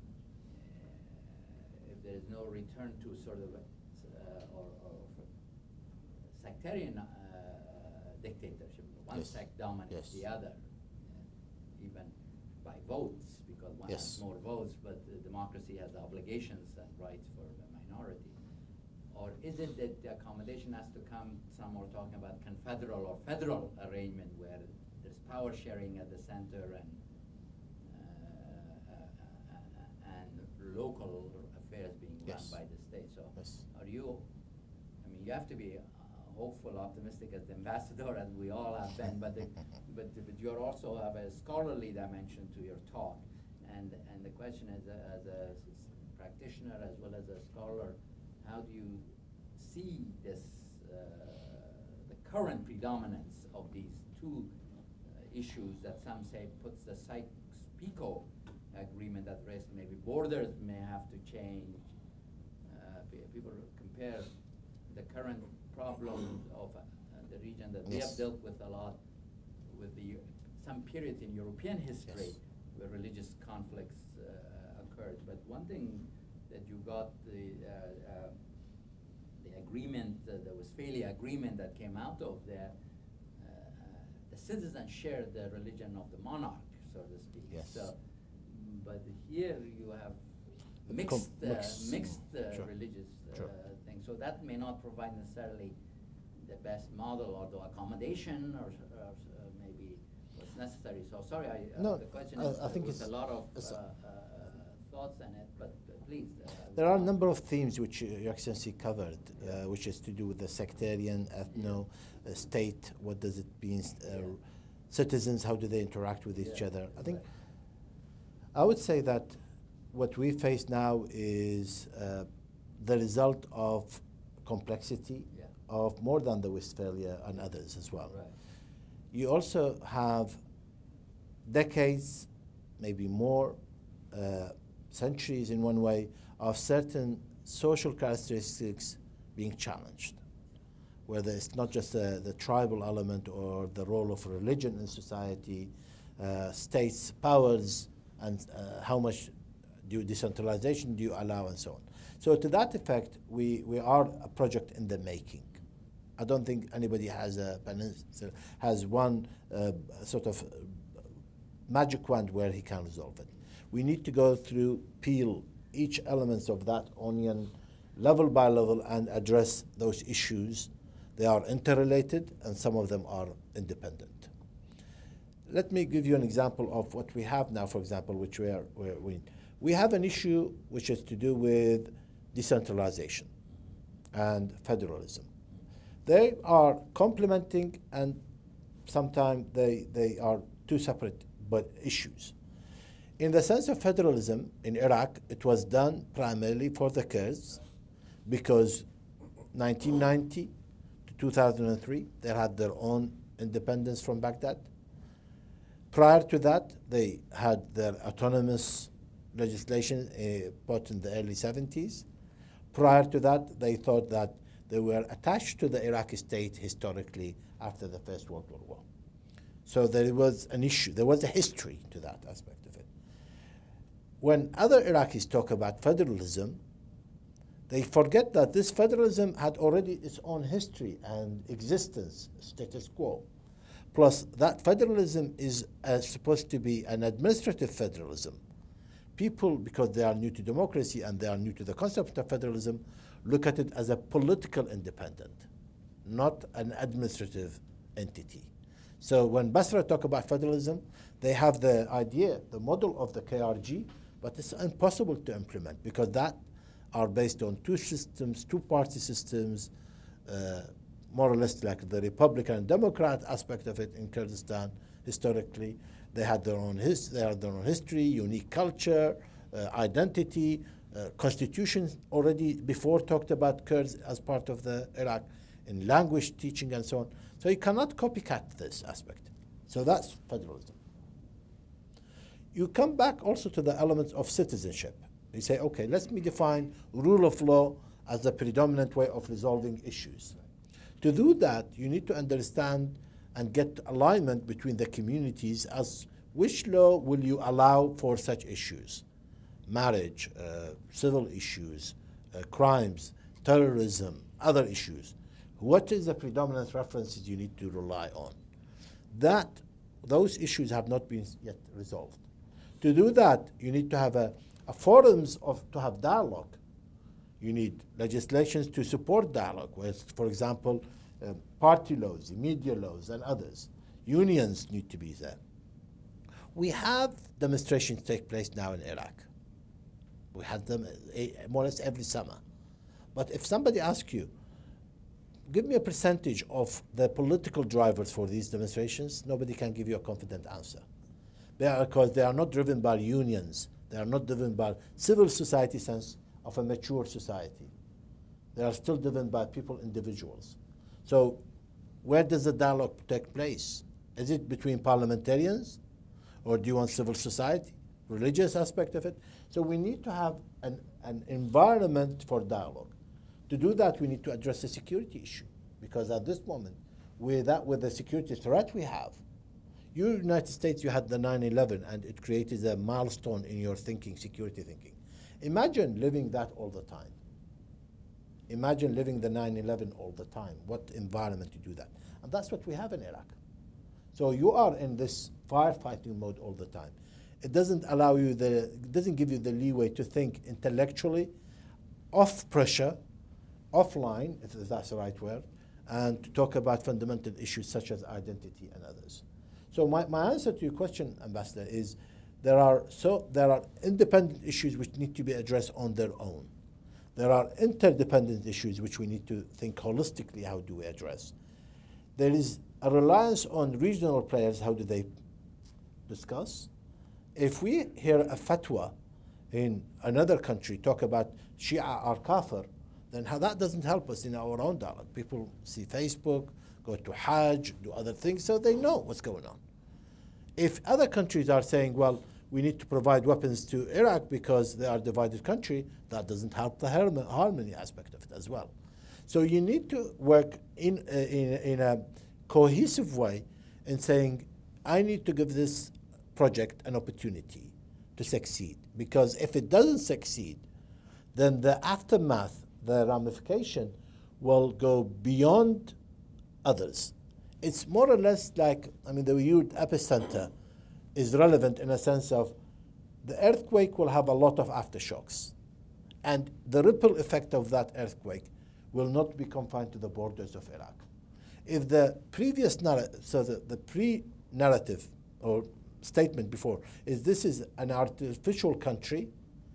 Speaker 2: uh, if there is no return to sort of uh, or, or sectarian uh, dictatorship, one
Speaker 3: Yes.
Speaker 2: sect dominates
Speaker 3: Yes.
Speaker 2: the other, uh, even by votes, because one
Speaker 3: Yes.
Speaker 2: has more votes, but uh, democracy has obligations and rights for the minority. Or is it that the accommodation has to come, some are talking about confederal or federal arrangement where there's power sharing at the center and uh, uh, uh, and local affairs being
Speaker 3: Yes.
Speaker 2: run by the state. So
Speaker 3: Yes.
Speaker 2: are you, I mean, you have to be uh, hopeful, optimistic as the ambassador, as we all have been, but, the, but, but you also have a scholarly dimension to your talk. And, and the question is, uh, as a practitioner as well as a scholar, how do you see this, uh, the current predominance of these two uh, issues that some say puts the Sykes-Picot agreement at risk? Maybe borders may have to change. Uh, pe- people compare the current problem of uh, the region that we
Speaker 3: Yes.
Speaker 2: have dealt with a lot with the some periods in European history
Speaker 3: Yes.
Speaker 2: where religious conflicts uh, occurred. But one thing that you got the uh, uh, the agreement, uh, the Westphalia agreement that came out of there, uh, uh, the citizens shared the religion of the monarch, so to speak.
Speaker 3: Yes.
Speaker 2: So, but here you have mixed,
Speaker 3: Com-
Speaker 2: uh,
Speaker 3: mixed,
Speaker 2: mixed uh,
Speaker 3: sure.
Speaker 2: religious uh,
Speaker 3: Sure.
Speaker 2: thing. So that may not provide necessarily the best model or the accommodation or, or uh, maybe what's necessary. So sorry, I, uh,
Speaker 3: No,
Speaker 2: the question
Speaker 3: I-
Speaker 2: is
Speaker 3: I think
Speaker 2: uh, with
Speaker 3: it's-
Speaker 2: a lot of
Speaker 3: it's-
Speaker 2: uh, uh, thoughts in it, but uh, please. Uh,
Speaker 3: There are a number of themes which uh, Your Excellency covered, uh, which is to do with the sectarian, ethno, uh, state, what does it mean, uh,
Speaker 2: Yeah.
Speaker 3: citizens, how do they interact with each
Speaker 2: Yeah,
Speaker 3: other. I think,
Speaker 2: right.
Speaker 3: I would say that what we face now is uh, the result of complexity
Speaker 2: Yeah.
Speaker 3: of more than the Westphalia and others as well.
Speaker 2: Right.
Speaker 3: You also have decades, maybe more, uh, centuries in one way, of certain social characteristics being challenged, whether it's not just the, the tribal element or the role of religion in society, uh, states' powers, and uh, how much do you, decentralization do you allow, and so on. So to that effect, we, we are a project in the making. I don't think anybody has a has one uh, sort of magic wand where he can resolve it. We need to go through, peel each element of that onion level by level and address those issues. They are interrelated and some of them are independent. Let me give you an example of what we have now, for example, which we are, we're, we, we have an issue which is to do with decentralization and federalism. They are complementing and sometimes they, they are two separate but issues. In the sense of federalism in Iraq, it was done primarily for the Kurds because nineteen ninety to two thousand three, they had their own independence from Baghdad. Prior to that, they had their autonomous legislation uh, put in the early seventies. Prior to that, they thought that they were attached to the Iraqi state historically after the First World War. So there was an issue, there was a history to that aspect of it. When other Iraqis talk about federalism, they forget that this federalism had already its own history and existence, status quo. Plus, that federalism is uh, supposed to be an administrative federalism. People, because they are new to democracy and they are new to the concept of federalism, look at it as a political independent, not an administrative entity. So when Basra talk about federalism, they have the idea, the model of the K R G, but it's impossible to implement because that are based on two systems, two-party systems, uh, more or less like the Republican and Democrat aspect of it in Kurdistan historically. They had their own his, they had their own history, unique culture, uh, identity, uh, constitution already before talked about Kurds as part of the Iraq in language teaching and so on. So you cannot copycat this aspect. So that's federalism. You come back also to the elements of citizenship. You say, okay, let me define rule of law as the predominant way of resolving issues. To do that, you need to understand and get alignment between the communities as which law will you allow for such issues? Marriage, uh, civil issues, uh, crimes, terrorism, other issues. What is the predominant references you need to rely on? That, those issues have not been yet resolved. To do that, you need to have a, a forums of, to have dialogue. You need legislations to support dialogue, with, for example, uh, party laws, media laws, and others. Unions need to be there. We have demonstrations take place now in Iraq. We had them uh, more or less every summer. But if somebody asks you, give me a percentage of the political drivers for these demonstrations, nobody can give you a confident answer. They are, because they are not driven by unions. They are not driven by civil society sense of a mature society. They are still driven by people, individuals. So where does the dialogue take place? Is it between parliamentarians? Or do you want civil society, religious aspect of it? So we need to have an, an environment for dialogue. To do that, we need to address the security issue. Because at this moment, with that, with the security threat we have, you United States, you had the nine eleven, and it created a milestone in your thinking, security thinking. Imagine living that all the time. Imagine living the nine eleven all the time. What environment to do that? And that's what we have in Iraq. So you are in this firefighting mode all the time. It doesn't allow you the, it doesn't give you the leeway to think intellectually, off pressure, offline, if that's the right word, and to talk about fundamental issues such as identity and others. So my, my answer to your question, Ambassador, is there are, so, there are independent issues which need to be addressed on their own. There are interdependent issues which we need to think holistically, how do we address. There is a reliance on regional players, how do they discuss? If we hear a fatwa in another country talk about Shia or Kafir, then how that doesn't help us in our own dialogue. People see Facebook, go to Hajj, do other things, so they know what's going on. If other countries are saying, well, we need to provide weapons to Iraq because they are a divided country, that doesn't help the harmony aspect of it as well. So you need to work in, uh, in, in a cohesive way in saying, I need to give this project an opportunity to succeed. Because if it doesn't succeed, then the aftermath, the ramification, will go beyond others. It's more or less like, I mean, the word epicenter is relevant in a sense of the earthquake will have a lot of aftershocks. And the ripple effect of that earthquake will not be confined to the borders of Iraq. If the previous narrative, so the, the pre-narrative or statement before is this is an artificial country,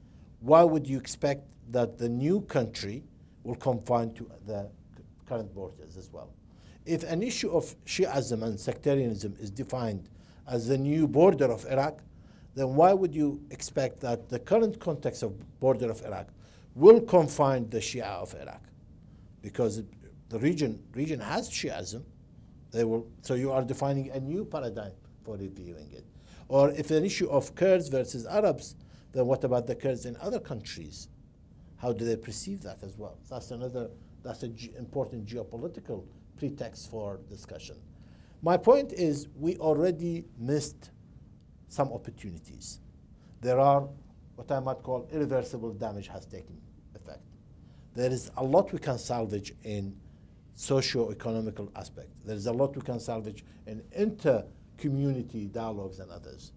Speaker 3: why would you expect that the new country will confine to the current borders as well? If an issue of Shi'ism and sectarianism is defined as the new border of Iraq, then why would you expect that the current context of border of Iraq will confine the Shia of Iraq? Because the region region has Shi'ism, they will. So you are defining a new paradigm for reviewing it. Or if an issue of Kurds versus Arabs, then what about the Kurds in other countries? How do they perceive that as well? That's another. That's an ge- important geopolitical pretext for discussion. My point is we already missed some opportunities. There are what I might call irreversible damage has taken effect. There is a lot we can salvage in socio-economical aspect. There is a lot we can salvage in inter-community dialogues and others.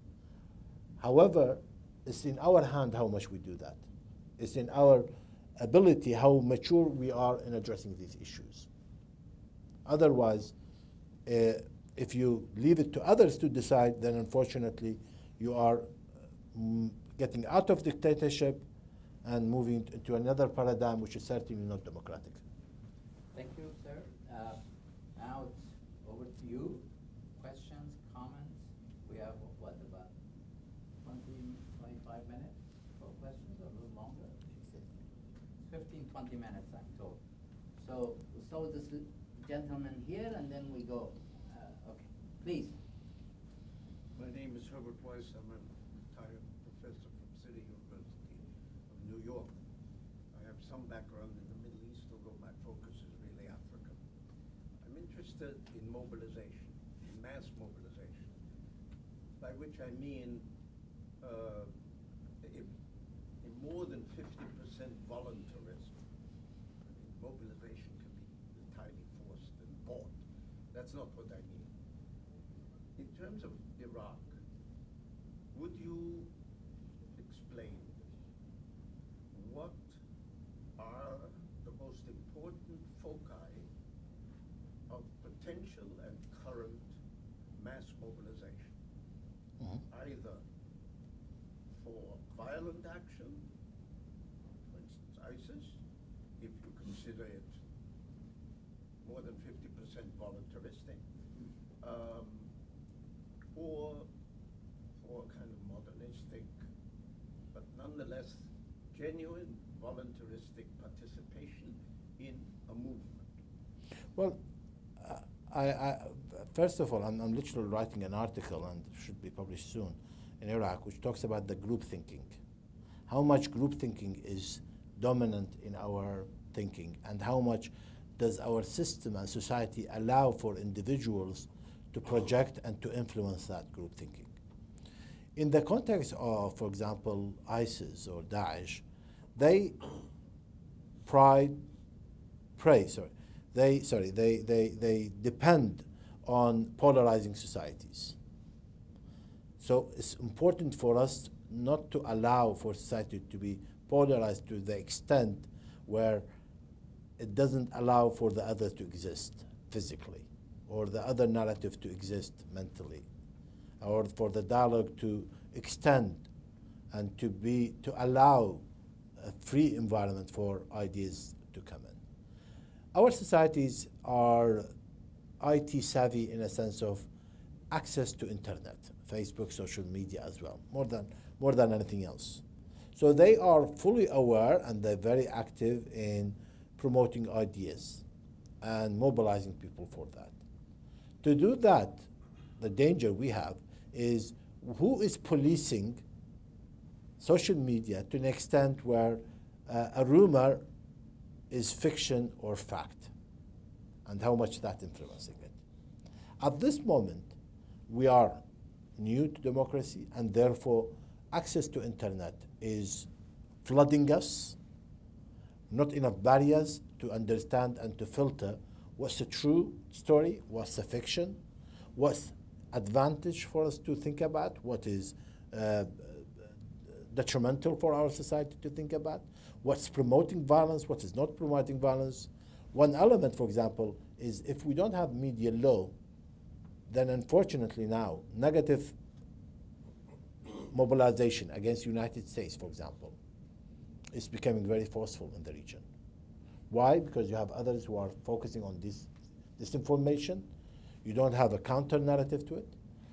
Speaker 3: However, it's in our hand how much we do that. It's in our ability how mature we are in addressing these issues. Otherwise, uh, if you leave it to others to decide, then unfortunately you are mm, getting out of dictatorship and moving into another paradigm which is certainly not democratic.
Speaker 2: Thank you, sir. Uh, now it's over to you. Questions, comments? We have, what, about twenty, twenty-five minutes for questions, or a little longer? fifteen, twenty minutes, I'm told. So, so this gentleman here, and then we go. Uh, okay, please.
Speaker 4: My name is Herbert Weiss. I'm a retired professor from City University of New York. I have some background in the Middle East, although my focus is really Africa. I'm interested in mobilization, in mass mobilization, by which I mean uh, if, in more than fifty percent voluntarism. I mean, mobilization can be entirely forced and bought. That's not what I mean. In terms of Iraq, would you explain what are the most important foci of potential and current mass mobilization?
Speaker 3: Mm-hmm.
Speaker 4: Either for violent action, for instance ISIS, if you consider it more than fifty percent voluntaristic, um, or for kind of modernistic, but nonetheless genuine voluntaristic participation in a movement.
Speaker 3: Well, uh, I, I, first of all, I'm, I'm literally writing an article, and should be published soon, in Iraq, which talks about the group thinking. How much group thinking is dominant in our thinking, and how much does our system and society allow for individuals to project and to influence that group thinking? In the context of, for example, ISIS or Daesh, they pride, pray, sorry, they, sorry, they, they, they depend on polarizing societies. So it's important for us not to allow for society to be polarized to the extent where it doesn't allow for the other to exist physically, or the other narrative to exist mentally, or for the dialogue to extend and to be, to allow a free environment for ideas to come in. Our societies are I T savvy in a sense of access to internet, Facebook, social media as well, more than, more than anything else. So they are fully aware and they're very active in promoting ideas and mobilizing people for that. To do that, the danger we have is who is policing social media to an extent where uh, a rumor is fiction or fact, and how much that influencing it. At this moment, we are new to democracy, and therefore access to internet is flooding us, not enough barriers to understand and to filter what's a true story, what's a fiction, what's advantage for us to think about, what is uh, detrimental for our society to think about, what's promoting violence, what is not promoting violence. One element, for example, is if we don't have media law, then unfortunately now, negative mobilization against the United States, for example, is becoming very forceful in the region. Why? Because you have others who are focusing on this disinformation. You don't have a counter narrative to it.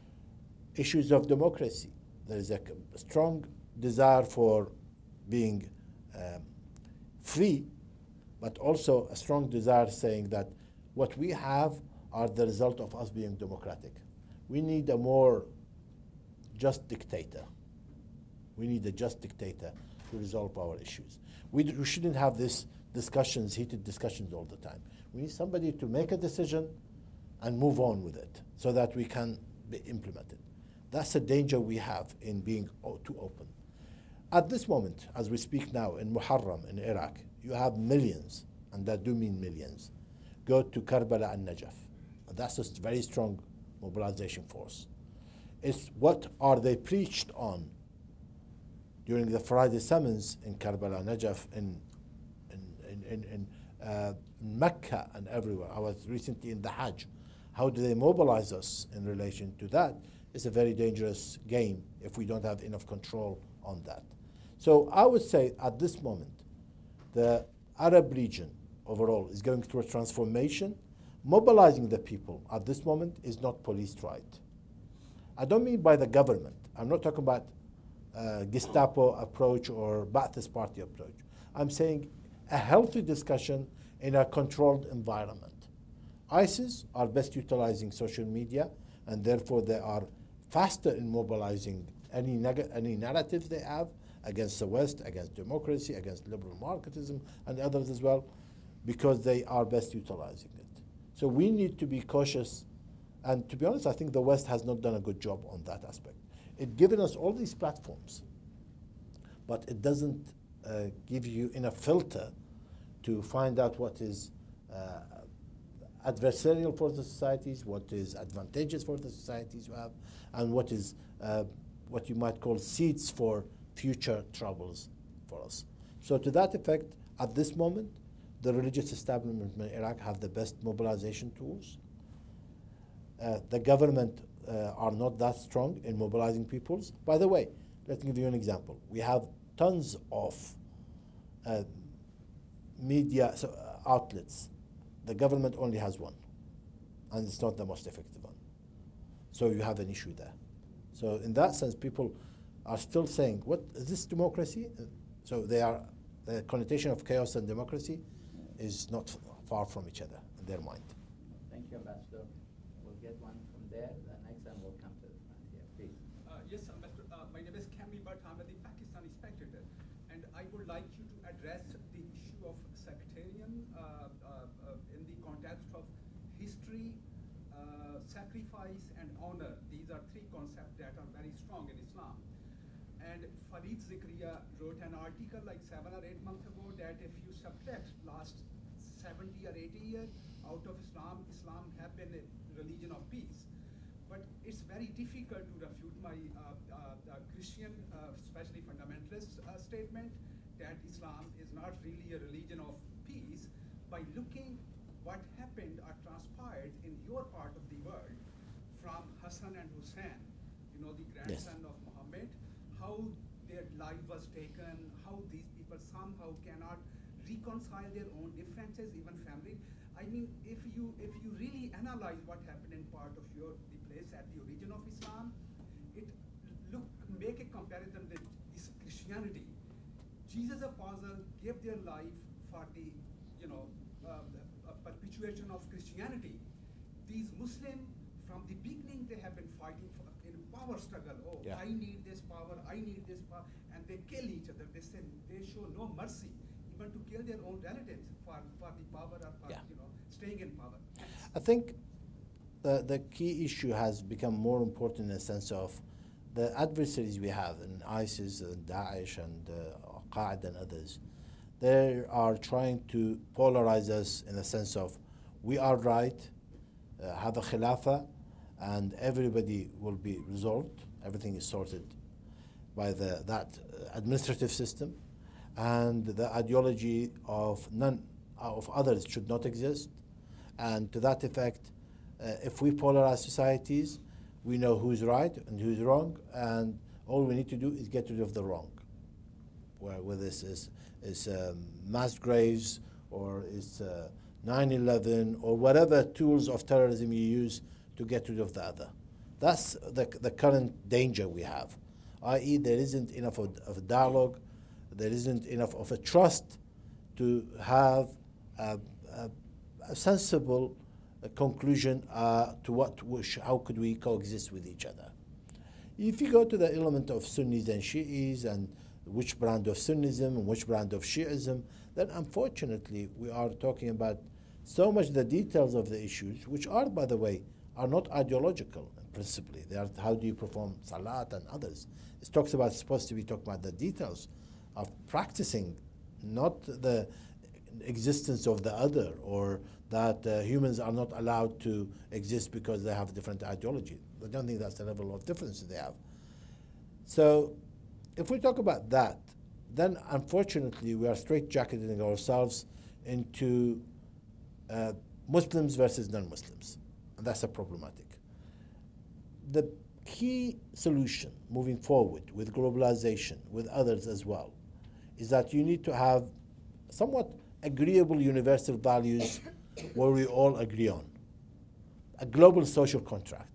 Speaker 3: Issues of democracy. There is a strong desire for being um, free, but also a strong desire saying that what we have are the result of us being democratic. We need a more just dictator. We need a just dictator to resolve our issues. We, we shouldn't have this discussions, heated discussions all the time. We need somebody to make a decision and move on with it so that we can be implemented. That's a danger we have in being too open. At this moment, as we speak now, in Muharram, in Iraq, you have millions, and I do mean millions, go to Karbala and Najaf. That's a very strong mobilization force. It's what are they preached on during the Friday sermons in Karbala, Najaf, in, in, in, in uh, Mecca and everywhere. I was recently in the Hajj. How do they mobilize us in relation to that? It's a very dangerous game if we don't have enough control on that. So I would say at this moment, the Arab region overall is going through a transformation. Mobilizing the people at this moment is not policed right. I don't mean by the government. I'm not talking about uh, Gestapo approach or Ba'athist Party approach. I'm saying a healthy discussion in a controlled environment. ISIS are best utilizing social media, and therefore they are faster in mobilizing any, neg any narratives they have against the West, against democracy, against liberal marketism, and others as well, because they are best utilizing it. So we need to be cautious, and to be honest, I think the West has not done a good job on that aspect. It's given us all these platforms, but it doesn't uh, give you enough filter to find out what is uh, adversarial for the societies, what is advantageous for the societies you have, and what is uh, what you might call seeds for future troubles for us. So to that effect, at this moment, the religious establishment in Iraq have the best mobilization tools. Uh, the government uh, are not that strong in mobilizing peoples. By the way, let me give you an example. We have tons of uh, media so, uh, outlets. The government only has one, and it's not the most effective one. So you have an issue there. So in that sense, people are still saying, what, is this democracy? So they are, the connotation of chaos and democracy is not far from each other in their mind.
Speaker 2: Thank you, Ambassador. We'll get one from there. The next time we'll come to the front here, please.
Speaker 5: Uh, yes, Ambassador. Uh, my name is Kamli Bhatt. I'm the Pakistani spectator. And I would like you to address the issue of sectarian uh, uh, uh, in sacrifice and honor. These are three concepts that are very strong in Islam. And Farid Zikriya wrote an article like seven or eight months ago that if you subtract last seventy or eighty years out of Islam, Islam have been a religion of peace. But it's very difficult to refute my uh, uh, Christian, uh, especially fundamentalist uh, statement that Islam is not really a religion of peace by looking what happened or transpired in your part of the world from Hassan and Hussein, you know, the grandson yes. of Muhammad, how their life was taken, how these people somehow cannot reconcile their own differences, even family. I mean, if you if you really analyze what happened in part of your the place at the origin of Islam, it look make a comparison with is Christianity. Jesus Apostle gave their life for the you know uh, uh, perpetuation of Christianity. These Muslims from the beginning they have been fighting for in power struggle. Oh, yeah. I need this power, I need this power, and they kill each other. They say they show no mercy. Even to kill their own relatives for, for the power or for, yeah. you know, staying in power.
Speaker 3: I think the, the key issue has become more important in the sense of the adversaries we have in ISIS and Daesh and uh, Al-Qaeda and others. They are trying to polarize us in the sense of we are right, uh, have a khilafah, and everybody will be resolved. Everything is sorted by the, that administrative system. And the ideology of none of others should not exist. And to that effect, uh, if we polarize societies, we know who's right and who's wrong, and all we need to do is get rid of the wrong. Where, whether this is, is um, mass graves or it's uh, nine eleven or whatever tools of terrorism you use to get rid of the other. That's the, the current danger we have, that is there isn't enough of, of dialogue, there isn't enough of a trust to have a, a, a sensible uh, conclusion uh, to what, which, how could we coexist with each other. If you go to the element of Sunnis and Shi'is and which brand of Sunnism and which brand of Shi'ism, then unfortunately we are talking about so much the details of the issues, which are, by the way, are not ideological principally. They are how do you perform salat and others. It talks about, supposed to be talking about the details of practicing, not the existence of the other, or that uh, humans are not allowed to exist because they have a different ideology. I don't think that's the level of difference they have. So if we talk about that, then unfortunately we are straitjacketing ourselves into uh, Muslims versus non-Muslims, and that's a problematic. The key solution moving forward with globalization, with others as well, is that you need to have somewhat agreeable universal values where we all agree on, a global social contract.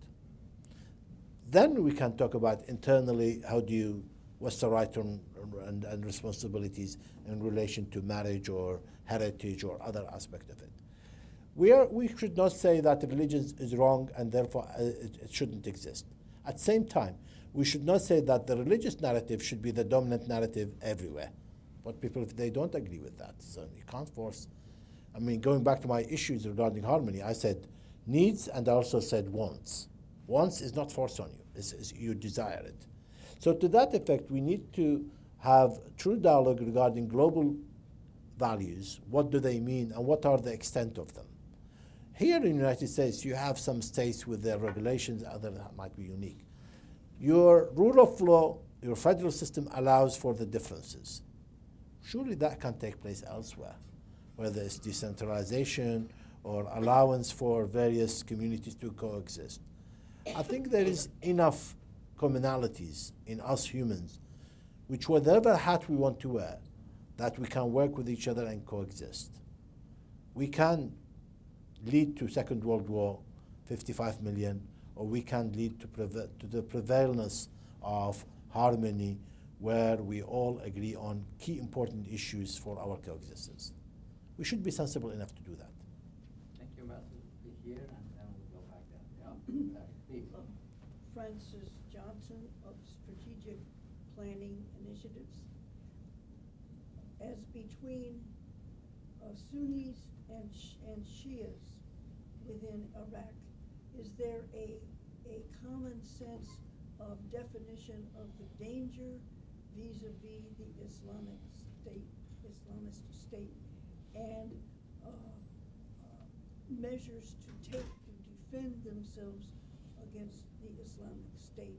Speaker 3: Then we can talk about internally how do you, what's the right and, and, and responsibilities in relation to marriage or heritage or other aspect of it. We, are, we should not say that religion is wrong and therefore uh, it, it shouldn't exist. At the same time, we should not say that the religious narrative should be the dominant narrative everywhere. But people, if they don't agree with that, so you can't force. I mean, going back to my issues regarding harmony, I said needs and I also said wants. Wants is not forced on you, it's, it's you desire it. So to that effect, we need to have true dialogue regarding global values. What do they mean and what are the extent of them? Here in the United States, you have some states with their regulations, others might be unique. Your rule of law, your federal system allows for the differences. Surely that can take place elsewhere, whether it's decentralization or allowance for various communities to coexist. I think there is enough commonalities in us humans, which whatever hat we want to wear, that we can work with each other and coexist. We can lead to Second World War, fifty-five million, or we can lead to, preve- to the prevalence of harmony where we all agree on key important issues for our coexistence. We should be sensible enough to do that.
Speaker 2: Thank you, Master. Here, and then we'll go back there. Yeah. Please.
Speaker 6: Francis Johnson of Strategic Planning Initiatives. As between uh, Sunnis and, sh and Shias within Iraq, is there a, a common sense of definition of the danger vis-a-vis the Islamic State, Islamist state, and uh, uh, measures to take to defend themselves against the Islamic State?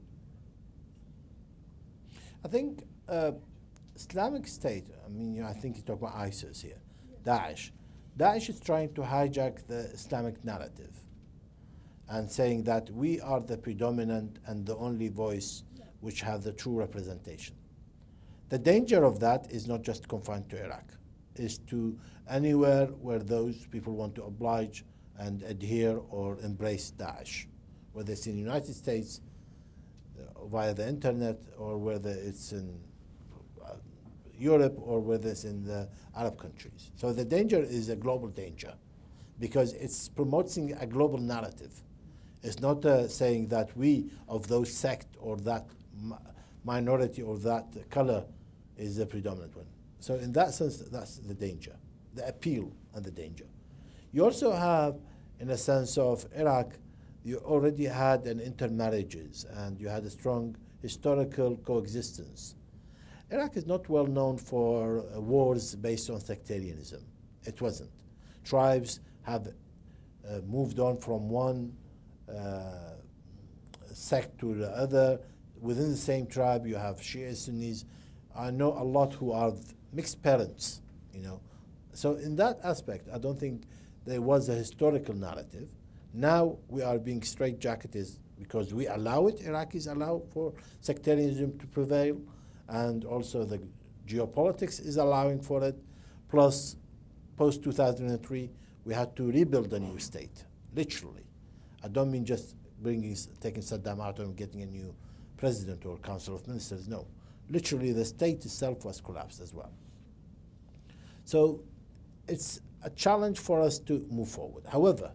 Speaker 3: I think uh, Islamic State, I mean, you know, I think you talk about ISIS here, Daesh. Daesh is trying to hijack the Islamic narrative and saying that we are the predominant and the only voice which have the true representation. The danger of that is not just confined to Iraq, is to anywhere where those people want to oblige and adhere or embrace Daesh, whether it's in the United States uh, via the internet, or whether it's in uh, Europe, or whether it's in the Arab countries. So the danger is a global danger because it's promoting a global narrative. It's not uh, saying that we of those sect or that mi minority or that color is the predominant one. So in that sense, that's the danger, the appeal and the danger. You also have, in a sense of Iraq, you already had an intermarriages and you had a strong historical coexistence. Iraq is not well known for uh, wars based on sectarianism. It wasn't. Tribes have uh, moved on from one uh, sect to the other. Within the same tribe, you have Shia, Sunnis. I know a lot who are mixed parents, you know. So in that aspect, I don't think there was a historical narrative. Now we are being straitjacketed because we allow it, Iraqis allow for sectarianism to prevail, and also the geopolitics is allowing for it. Plus, post two thousand three, we had to rebuild a new state, literally. I don't mean just bringing, taking Saddam out and getting a new president or council of ministers, no. Literally, the state itself was collapsed as well. So it's a challenge for us to move forward. However,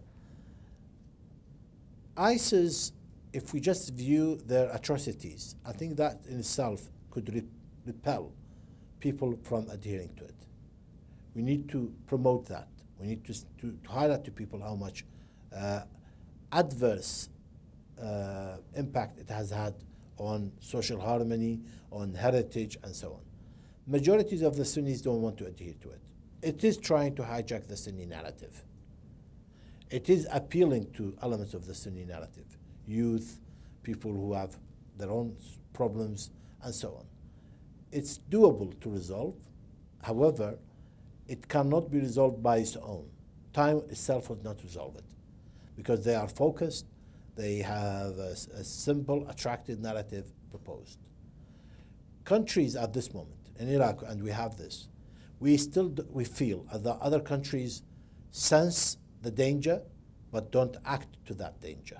Speaker 3: ISIS, if we just view their atrocities, I think that in itself could re repel people from adhering to it. We need to promote that. We need to, to, to highlight to people how much uh, adverse uh, impact it has had on social harmony, on heritage, and so on. Majorities of the Sunnis don't want to adhere to it. It is trying to hijack the Sunni narrative. It is appealing to elements of the Sunni narrative, youth, people who have their own problems, and so on. It's doable to resolve. However, it cannot be resolved by its own. Time itself will not resolve it because they are focused. They have a, a simple, attractive narrative proposed. Countries at this moment, in Iraq, and we have this, we still d we feel that other countries sense the danger, but don't act to that danger.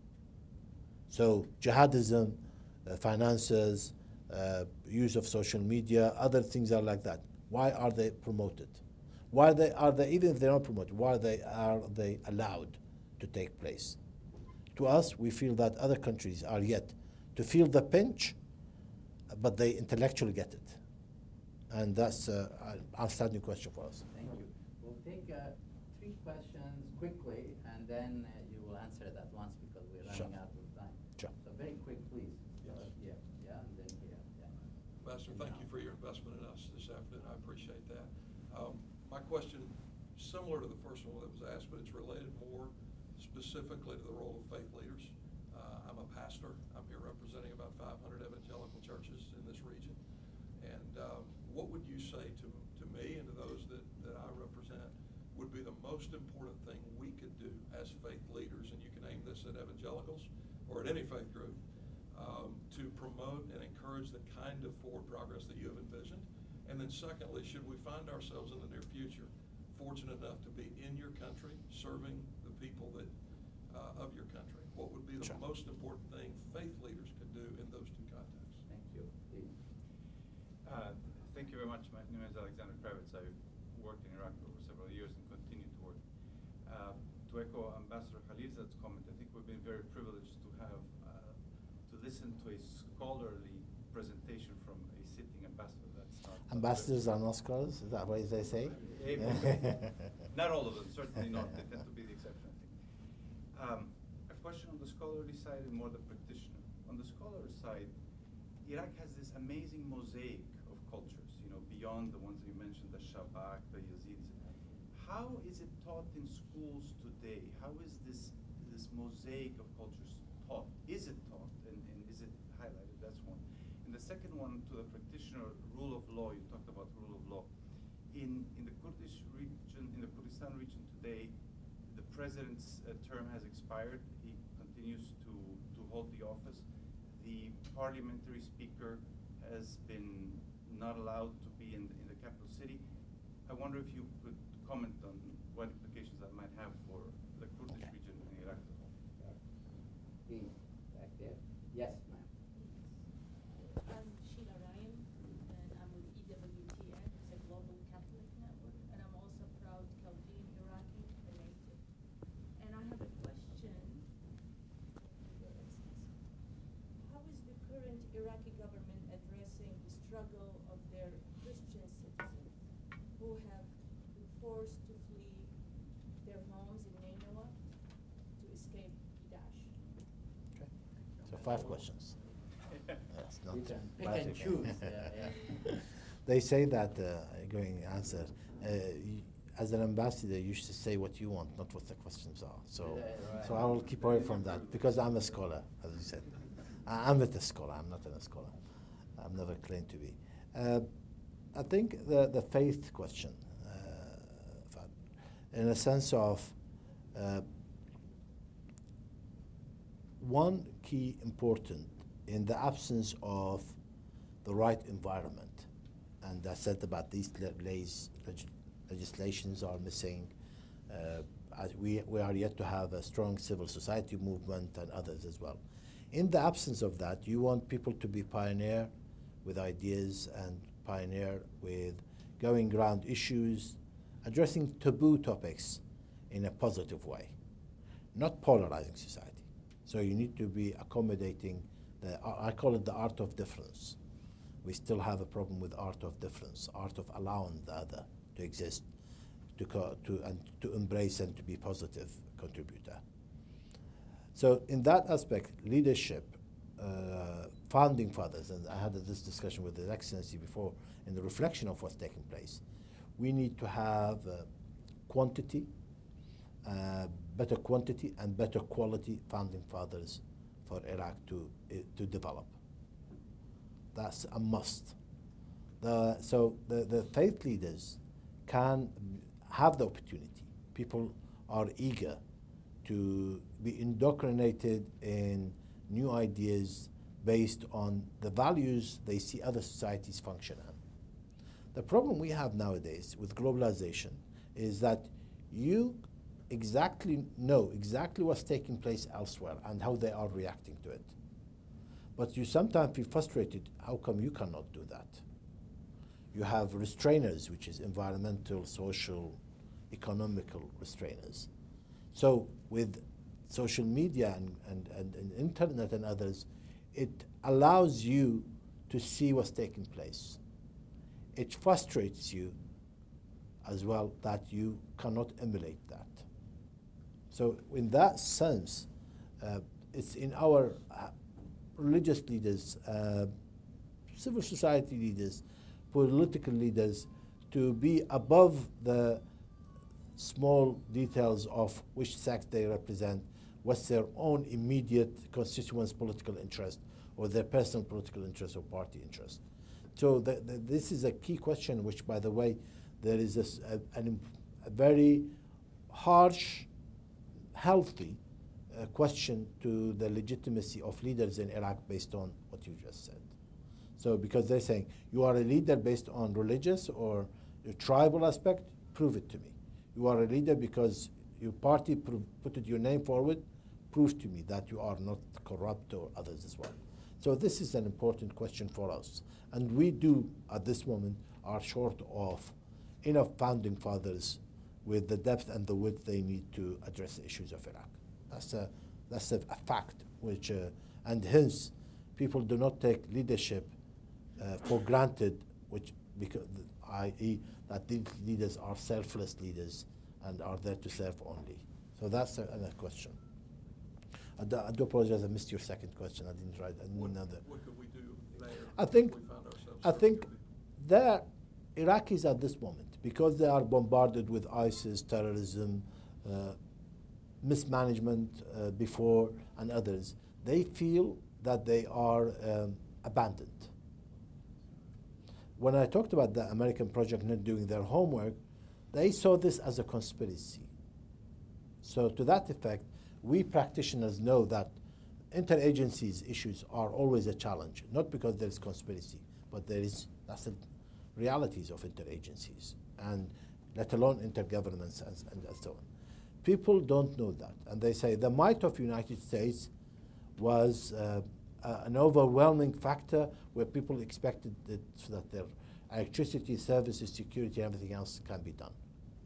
Speaker 3: So jihadism, uh, finances, uh, use of social media, other things are like that. Why are they promoted? Why they, are they, even if they're not promoted, why they, are they allowed to take place? To us, we feel that other countries are yet to feel the pinch, but they intellectually get it. And that's uh, an outstanding question for us.
Speaker 2: Thank you. We'll take uh, three questions quickly, and then uh, you will answer it at once because we're running
Speaker 3: Sure.
Speaker 2: out of time.
Speaker 3: Sure.
Speaker 2: So very quick, please.
Speaker 7: Yes.
Speaker 2: Uh, yeah, yeah, and then here. Yeah.
Speaker 7: Ambassador, thank you for your investment in us this afternoon. I appreciate that. Um, my question, similar to the first one that was asked, but it's related more specifically to the role of faith leaders. Uh, I'm a pastor. I'm here representing about five hundred evangelical churches in this region. And um, what would you say to, to me and to those that, that I represent would be the most important thing we could do as faith leaders, and you can aim this at evangelicals or at any faith group, um, to promote and encourage the kind of forward progress that you have envisioned? And then secondly, should we find ourselves in the near future fortunate enough to be in your country, serving the people that uh, of your country, what would be the
Speaker 3: Sure.
Speaker 7: most important thing faith leaders could do in those two contexts?
Speaker 2: Thank you. Please.
Speaker 8: Uh, thank you very much. My name is Alexander Kravitz. I've worked in Iraq for several years and continue to work. Uh, to echo Ambassador Khalilzad's comment, I think we've been very privileged to have uh, to listen to a scholarly presentation from a sitting ambassador. That's not
Speaker 3: Ambassadors are not scholars, is that what they say?
Speaker 8: Not all of them, certainly not. They tend to be the exception, I think. Um, a question scholarly side and more the practitioner. On the scholarly side, Iraq has this amazing mosaic of cultures, you know, beyond the ones that you mentioned, the Shabak, the Yazidis. How is it taught in schools today? How is this this mosaic of cultures taught? Is it taught, and, and is it highlighted? That's one. And the second one, to the practitioner, rule of law. You talked about rule of law. In in the Kurdish region, in the Kurdistan region today, the president's uh, term has expired. He continues to to hold the office. The parliamentary speaker has been not allowed to be in the, in the capital city. I wonder if you could comment on what implications that might have for the Kurdish
Speaker 2: Okay.
Speaker 8: region in Iraq as a whole.
Speaker 2: Dean, back there. Yes, ma'am.
Speaker 9: I'm Sheila Ryan, and I'm with E W T N. It's a global Catholic network, and I'm also proud Chaldean Iraqi, a native. And I have a question. How is the current Iraqi government addressing the struggle of their Christian citizens who have been forced to flee their homes in Nineveh to escape Daesh?
Speaker 3: Okay. So five questions. Yes, not
Speaker 2: You can pick
Speaker 3: five
Speaker 2: and
Speaker 3: different-
Speaker 2: choose. yeah, yeah.
Speaker 3: They say that, uh, going answer, uh, y- as an ambassador, you should say what you want, not what the questions are. So,
Speaker 2: Yeah, right.
Speaker 3: so I will keep away from that because I'm a scholar, as you said. I- I'm not a scholar. I'm not a scholar. I'm never claimed to be. Uh, I think the the faith question, uh, Fad, in a sense of uh, one key important in the absence of the right environment, and I said about these le- lays, leg- legislations are missing. Uh, as we, we are yet to have a strong civil society movement and others as well. In the absence of that, you want people to be pioneer with ideas and pioneer with going around issues, addressing taboo topics in a positive way, not polarizing society. So you need to be accommodating the, I call it the art of difference. We still have a problem with art of difference, art of allowing the other to exist, to, co to, and to embrace and to be positive contributor. So in that aspect, leadership, uh, founding fathers, and I had this discussion with His Excellency before in the reflection of what's taking place, we need to have uh, quantity, uh, better quantity and better quality founding fathers for Iraq to, uh, to develop. That's a must. The, so the, the faith leaders can have the opportunity. People are eager to be indoctrinated in new ideas based on the values they see other societies function on. The problem we have nowadays with globalization is that you exactly know exactly what's taking place elsewhere and how they are reacting to it. But you sometimes feel frustrated, how come you cannot do that? You have restrainers, which is environmental, social, economical restrainers. So with social media and, and, and, and internet and others, it allows you to see what's taking place. It frustrates you as well that you cannot emulate that. So in that sense, uh, it's in our uh, religious leaders, uh, civil society leaders, political leaders to be above the small details of which sect they represent, what's their own immediate constituents' political interest or their personal political interest or party interest. So the, the, this is a key question, which, by the way, there is this, a, an, a very harsh, healthy uh, question to the legitimacy of leaders in Iraq based on what you just said. So because they're saying, you are a leader based on religious or a tribal aspect, prove it to me. You are a leader because your party put your name forward, prove to me that you are not corrupt or others as well. So this is an important question for us. And we do, at this moment, are short of enough founding fathers with the depth and the width they need to address the issues of Iraq. That's a, that's a, a fact, which, uh, and hence, people do not take leadership uh, for granted, which, because, that is, that these leaders are selfless leaders and are there to serve only. So that's a, another question. I do, I do apologize, I missed your second question. I didn't write, I didn't
Speaker 7: What,
Speaker 3: know that.
Speaker 7: what could we do there?
Speaker 3: I think,
Speaker 7: if we found ourselves
Speaker 3: I
Speaker 7: in
Speaker 3: think
Speaker 7: captivity?
Speaker 3: the Iraqis at this moment, because they are bombarded with ISIS, terrorism, uh, mismanagement uh, before, and others, they feel that they are um, abandoned. When I talked about the American project not doing their homework, they saw this as a conspiracy. So to that effect, we practitioners know that interagencies issues are always a challenge, not because there is conspiracy, but there is, that's the realities of interagencies, and let alone intergovernments and, and so on. People don't know that, and they say the might of United States was uh, uh, an overwhelming factor where people expected it so that their electricity, services, security, everything else can be done.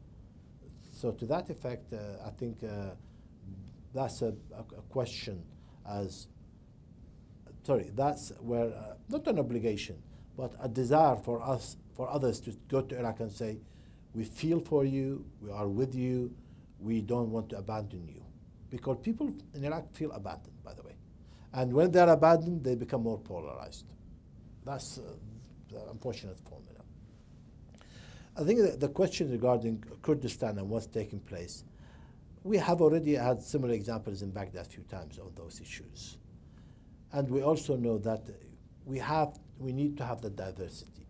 Speaker 3: So to that effect, uh, I think uh, that's a, a, a question as, sorry, that's where, uh, not an obligation, but a desire for us, for others to go to Iraq and say, we feel for you, we are with you, we don't want to abandon you. Because people in Iraq feel abandoned, by the way. And when they're abandoned, they become more polarized. That's uh, the unfortunate formula. I think that the question regarding Kurdistan and what's taking place, we have already had similar examples in Baghdad a few times on those issues. And we also know that we have, we need to have the diversity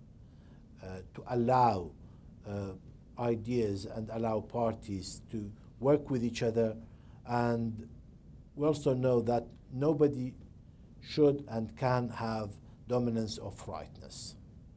Speaker 3: uh, to allow uh, ideas and allow parties to work with each other. And we also know that nobody should and can have dominance of rightness.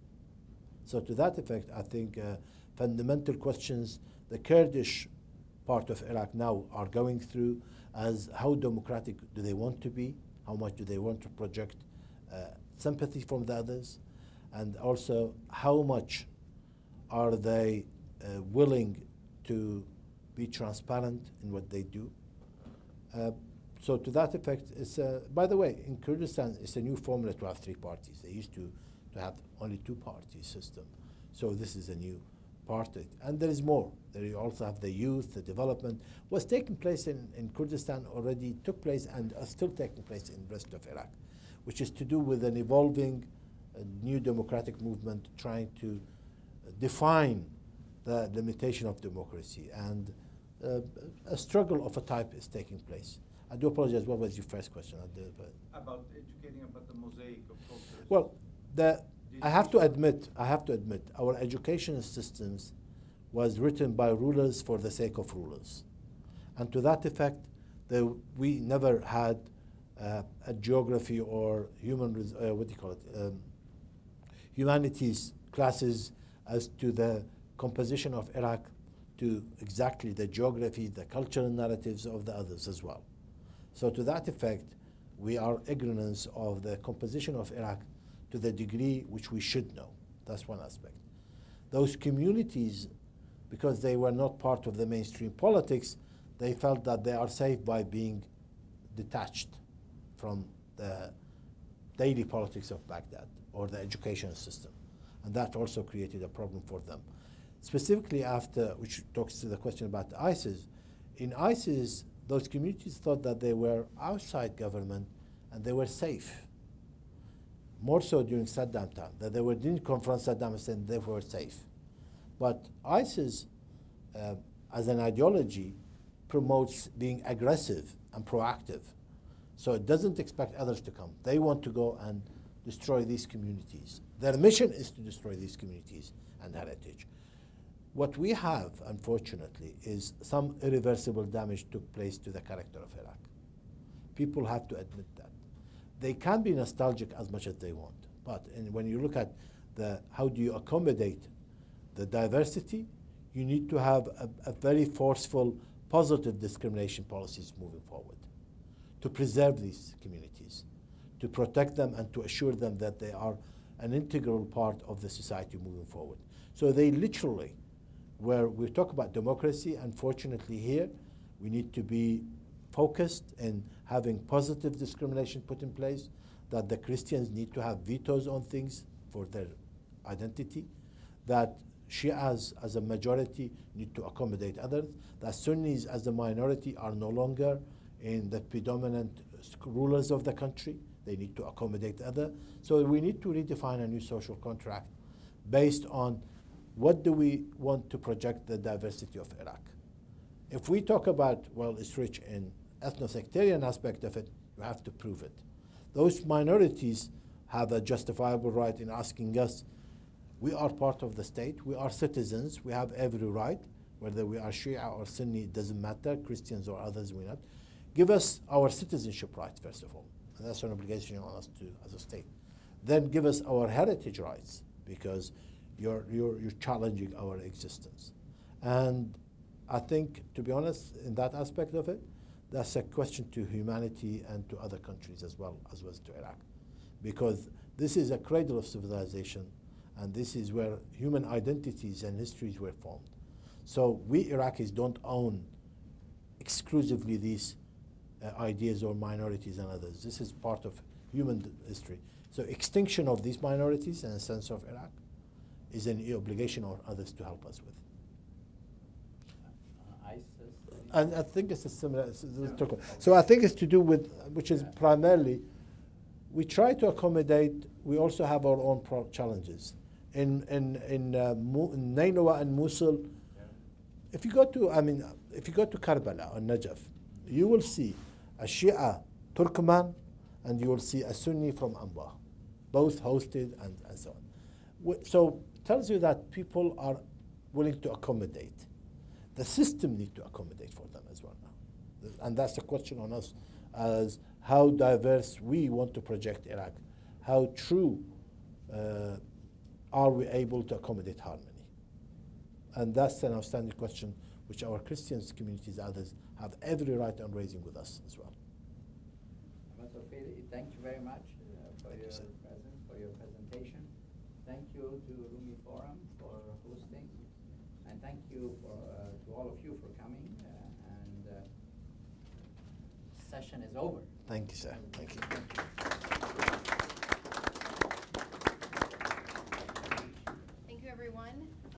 Speaker 3: So to that effect, I think uh, fundamental questions the Kurdish part of Iraq now are going through as how democratic do they want to be, how much do they want to project uh, sympathy from the others, and also how much are they uh, willing to be transparent in what they do. Uh, so to that effect, it's, uh, by the way, in Kurdistan, it's a new formula to have three parties. They used to, to have only two-party system. So this is a new part. And there is more. There you also have the youth, the development. What's taking place in, in Kurdistan already took place and are still taking place in the rest of Iraq, which is to do with an evolving uh, new democratic movement trying to uh, define the limitation of democracy. And uh, a struggle of a type is taking place. I do apologize, what was your first question? I did, but
Speaker 8: About educating about the mosaic of cultures.
Speaker 3: well, the, I have to admit, I have to admit, our education systems was written by rulers for the sake of rulers. And to that effect, the, we never had uh, a geography or human, uh, what do you call it, um, humanities classes as to the composition of Iraq, to exactly the geography, the cultural narratives of the others as well. So to that effect, we are ignorant of the composition of Iraq to the degree which we should know. That's one aspect. Those communities, because they were not part of the mainstream politics, they felt that they are safe by being detached from the daily politics of Baghdad or the education system. And that also created a problem for them. Specifically after, which talks to the question about ISIS, in ISIS, those communities thought that they were outside government and they were safe. More so during Saddam time, that they were, didn't confront Saddam Hussein and they were safe. But ISIS, uh, as an ideology, promotes being aggressive and proactive. So it doesn't expect others to come. They want to go and destroy these communities. Their mission is to destroy these communities and heritage. What we have, unfortunately, is some irreversible damage took place to the character of Iraq. People have to admit that. They can be nostalgic as much as they want, but in, when you look at the how do you accommodate the diversity, you need to have a, a very forceful, positive discrimination policies moving forward to preserve these communities, to protect them and to assure them that they are an integral part of the society moving forward. So they literally, where we talk about democracy, unfortunately here, we need to be focused in having positive discrimination put in place, that the Christians need to have vetoes on things for their identity, that Shias as a majority need to accommodate others, that Sunnis as a minority are no longer in the predominant rulers of the country. They need to accommodate other. So we need to redefine a new social contract based on what do we want to project the diversity of Iraq. If we talk about, well, it's rich in ethno-sectarian aspect of it, you have to prove it. Those minorities have a justifiable right in asking us, we are part of the state, we are citizens, we have every right, whether we are Shia or Sunni, it doesn't matter, Christians or others, we not. Give us our citizenship rights, first of all. And that's an obligation on us to, as a state. Then give us our heritage rights, because you're, you're, you're challenging our existence. And I think, to be honest, in that aspect of it, that's a question to humanity and to other countries as well, as well as to Iraq. Because this is a cradle of civilization, and this is where human identities and histories were formed. So we Iraqis don't own exclusively these uh, ideas or minorities and others. This is part of human history. So extinction of these minorities in a sense of Iraq is an obligation on others to help us with.
Speaker 2: Uh, ISIS?
Speaker 3: And I think it's a similar, it's, it's yeah. So I think it's to do with, which is yeah. primarily, we try to accommodate, we also have our own pro challenges. In, in, in, uh, in Nainawa and Mosul, yeah. if you go to, I mean, if you go to Karbala or Najaf, you will see a Shia Turkmen and you will see a Sunni from Anbar, both hosted and, and so on. So it tells you that people are willing to accommodate. The system needs to accommodate for them as well now. And that's the question on us as how diverse we want to project Iraq, how true uh, are we able to accommodate harmony? And that's an outstanding question which our Christian communities, others, have every right on raising with us as well.
Speaker 2: Mister Faily, thank you very much uh, for your presence, for your presentation. Thank you to Rumi Forum for hosting, and thank you for, uh, to all of you for coming. Uh, and uh, session is over.
Speaker 3: Thank you, sir. Thank you.